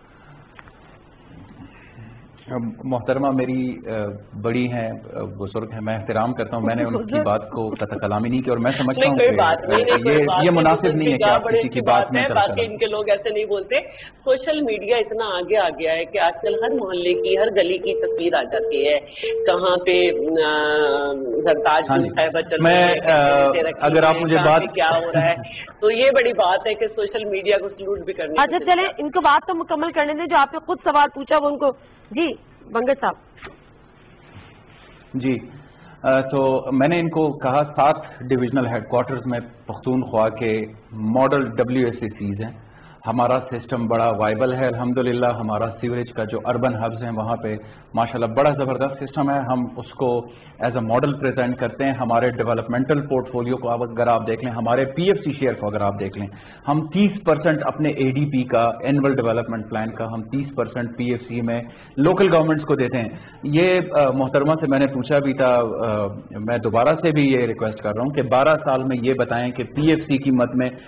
मोहतरमा मेरी बड़ी हैं, बुजुर्ग हैं, मैं एहतराम करता हूं, मैंने उनकी बात को कलामी नहीं की और मैं समझता हूं कि ये ये मुनासिब नहीं है कि आप किसी की बात में। बाकी इनके लोग ऐसे नहीं बोलते। सोशल मीडिया इतना आगे आ गया है कि आजकल हर मोहल्ले की, हर गली की तस्वीर आ जाती है, कहाँ पे सरताज मैं अगर आप मुझे बात क्या हो रहा है, तो ये बड़ी बात है कि सोशल मीडिया को सलूट भी करनी। अच्छा चले इनको बात तो मुकम्मल करने दें, जो आपने खुद सवाल पूछा वो उनको। जी बंगर साहब। जी आ, तो मैंने इनको कहा सात डिविजनल हेडक्वार्टर्स में पख्तूनख्वा के model W S C Cs हैं। हमारा सिस्टम बड़ा वाइबल है अल्हम्दुलिल्लाह। हमारा सीवरेज का जो अर्बन हब्स हैं वहाँ पे माशाल्लाह बड़ा ज़बरदस्त सिस्टम है, हम उसको एज अ मॉडल प्रेजेंट करते हैं। हमारे डेवलपमेंटल पोर्टफोलियो को अगर आप देख लें, हमारे पी एफ सी शेयर को अगर आप देख लें, हम तीस परसेंट अपने ए डी पी का, एनुअल डेवलपमेंट प्लान का, हम तीस परसेंट पी एफ सी में लोकल गवर्नमेंट्स को देते हैं। ये मोहतरमा से मैंने पूछा भी था, आ, मैं दोबारा से भी ये रिक्वेस्ट कर रहा हूँ कि बारह साल में ये बताएं कि पी एफ सी की मद में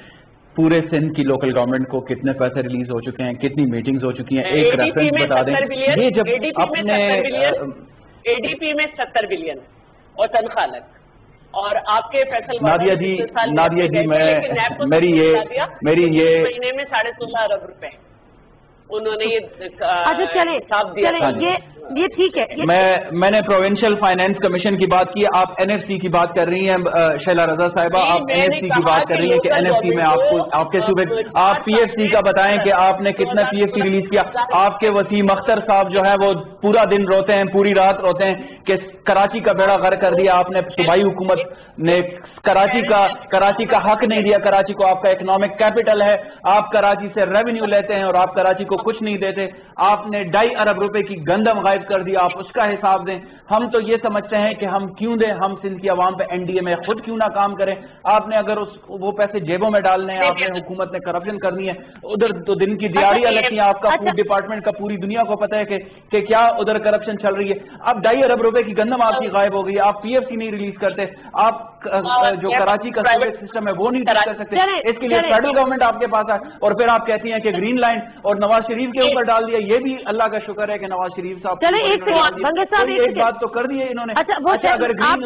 پورے سندھ کی لوکل گورنمنٹ کو کتنے پیسے ریلیز ہو چکے ہیں, کتنی میٹنگز ہو چکی ہیں, ایک ریفرنس بتا دیں. یہ جب اپنے اے ڈی پی میں ستر بلین اور تنخواہ لگ, اور آپ کے فیصل نادیہ جی نادیہ جی میں میری یہ میری یہ مہینے میں ساڑھے سولہ ارب روپے انہوں نے اچھا چلیں چلیں یہ یہ ٹھیک ہے. میں میں نے پروونشل فائنانس کمیشن کی بات کی, آپ این ایف سی کی بات کر رہی ہیں شیلا رضا صاحبہ, آپ این ایف سی کی بات کر رہی ہیں کہ این ایف سی میں آپ کو آپ کے صوبے آپ پی ایف سی کا بتائیں کہ آپ نے کتنا پی ایف سی ریلیز کیا. آپ کے وسیم اختر صاحب جو ہے وہ پورا دن روتے ہیں, پوری رات روتے ہیں کہ کراچی کا بیڑا غرق کر دیا آپ نے, صوبائی حکومت نے کراچی کا کراچی کا حق نہیں دیا. کراچی کو آپ کا اکنامک کیپٹل ہے, آپ کراچی سے ریونیو لیتے ہیں اور آپ کراچی کو کچھ نہیں دیتے. آپ نے ڈھائی ارب روپے کی گندم غائب کر دیا, آپ اس کا حساب دیں. ہم تو یہ سمجھتے ہیں کہ ہم کیوں دیں, ہم سندھ کی عوام پہ این ڈی اے میں خود کیوں نہ کام کریں. آپ نے اگر اس وہ پیسے جیبوں میں ڈالنے ہیں, آپ نے حکومت نے کرپشن کرنی ہے, ادھر تو دن کی دیہڑیاں لگتی ہیں. آپ کا فوڈ ڈپارٹمنٹ کا پوری دنیا کو پتہ ہے کہ کہ کیا ادھر کرپشن چل رہی ہے. اب ڈھائی ارب روپے کی گندم آپ کی غائب ہو گئی, آپ پی ایف سی نہیں ریلیز کرتے, آپ جو کراچی کا سیویج سسٹم ہے وہ نہیں ٹھیک کر سکتے. اس کے لیے فیڈرل گورنمنٹ آپ کے پاس ہے, اور پھر آپ کہتی ہیں کہ گرین لائن اور نواز شریف کے اوپر ڈال دیا. یہ بھی اللہ کا شکر ہے کہ نواز شریف صاحب ایک بات تو کر دی ہے انہوں نے. اچھا اگر گرین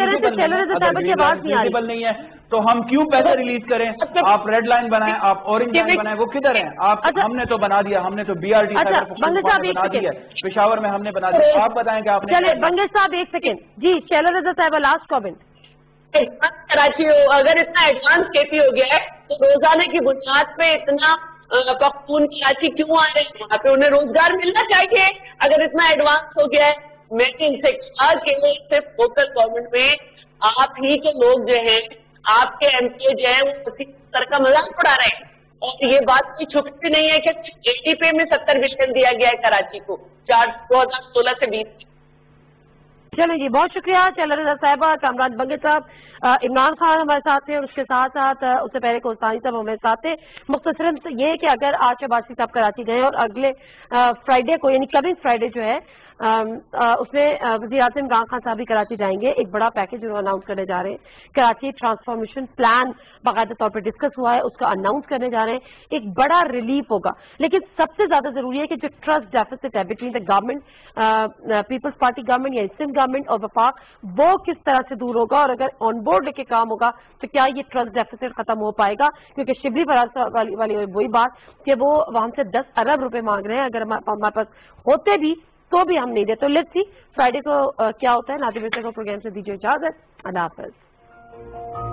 لائن نہیں ہے تو ہم کیوں پیسے ریلیز کریں؟ آپ ریڈ لائن بنائیں, آپ اورنج لائن بنائیں, وہ کدھر ہیں؟ آپ ہم نے تو بنا دیا, ہم نے تو بی آر ٹی بنا دیا, پشاور میں ہم نے بنا دیا. آپ بتائیں کہ آپ نے. چلے بنگش صاحب ایک سیکنڈ جی, شیلا رضا صاحب لاسٹ کامنٹ. کراچی اگر اتنا ایڈوانس کے پی ہو گیا ہے تو روزانہ کی بنیاد پہ اتنا پختون کراچی کیوں آ رہے ہیں؟ وہاں پہ انہیں روزگار ملنا چاہیے اگر اتنا ایڈوانس ہو گیا ہے. میں ان سے کہا کہ صرف لوکل گورنمنٹ میں آپ ہی کے لوگ جو ہیں, آپ کے ایم پی اے جو ہیں وہ اسی طرح کا مذاق اڑا رہے ہیں, اور یہ بات کوئی چھپتی نہیں ہے کہ اے ڈی پی میں ستر بلین دیا گیا ہے کراچی کو چار دو ہزار سولہ سے بیس. چلیں جی, بہت شکریہ شیلا رضا صاحبہ. کامران بنگش صاحب, عمران خان ہمارے ساتھ تھے, اور اس کے ساتھ ساتھ اس سے پہلے کوستانی صاحب ہمارے ساتھ تھے. مختصراً یہ کہ اگر آج شہباز شریف صاحب کراچی گئے اور اگلے فرائیڈے کو یعنی کمنگ فرائیڈے جو ہے اس میں وزیر اعظم عمران خان صاحب بھی کراچی جائیں گے, ایک بڑا پیکج انہوں اناؤنس کرنے جا رہے ہیں. کراچی ٹرانسفارمیشن پلان باقاعدہ طور پر ڈسکس ہوا ہے, اس کا اناؤنس کرنے جا رہے ہیں. ایک بڑا ریلیف ہوگا, لیکن سب سے زیادہ ضروری ہے کہ جو ٹرسٹ ڈیفیسٹ ہے between the government, peoples party government یا سندھ گورنمنٹ اور وفاق, وہ کس طرح سے دور ہوگا, اور اگر آن بورڈ لے کے کام ہوگا تو کیا یہ ٹرسٹ ڈیفیسٹ ختم ہو پائے گا. کیونکہ شبلی فراز والی والی وہی بات کہ وہ ہم سے دس ارب روپے مانگ رہے ہیں, اگر ہمارے پاس ہوتے بھی تو بھی ہم نہیں دے. تو لیٹس سی فرائیڈے کو کیا ہوتا ہے. نادر مرزا کو پروگرام سے دیجیے اجازت. اللہ حافظ.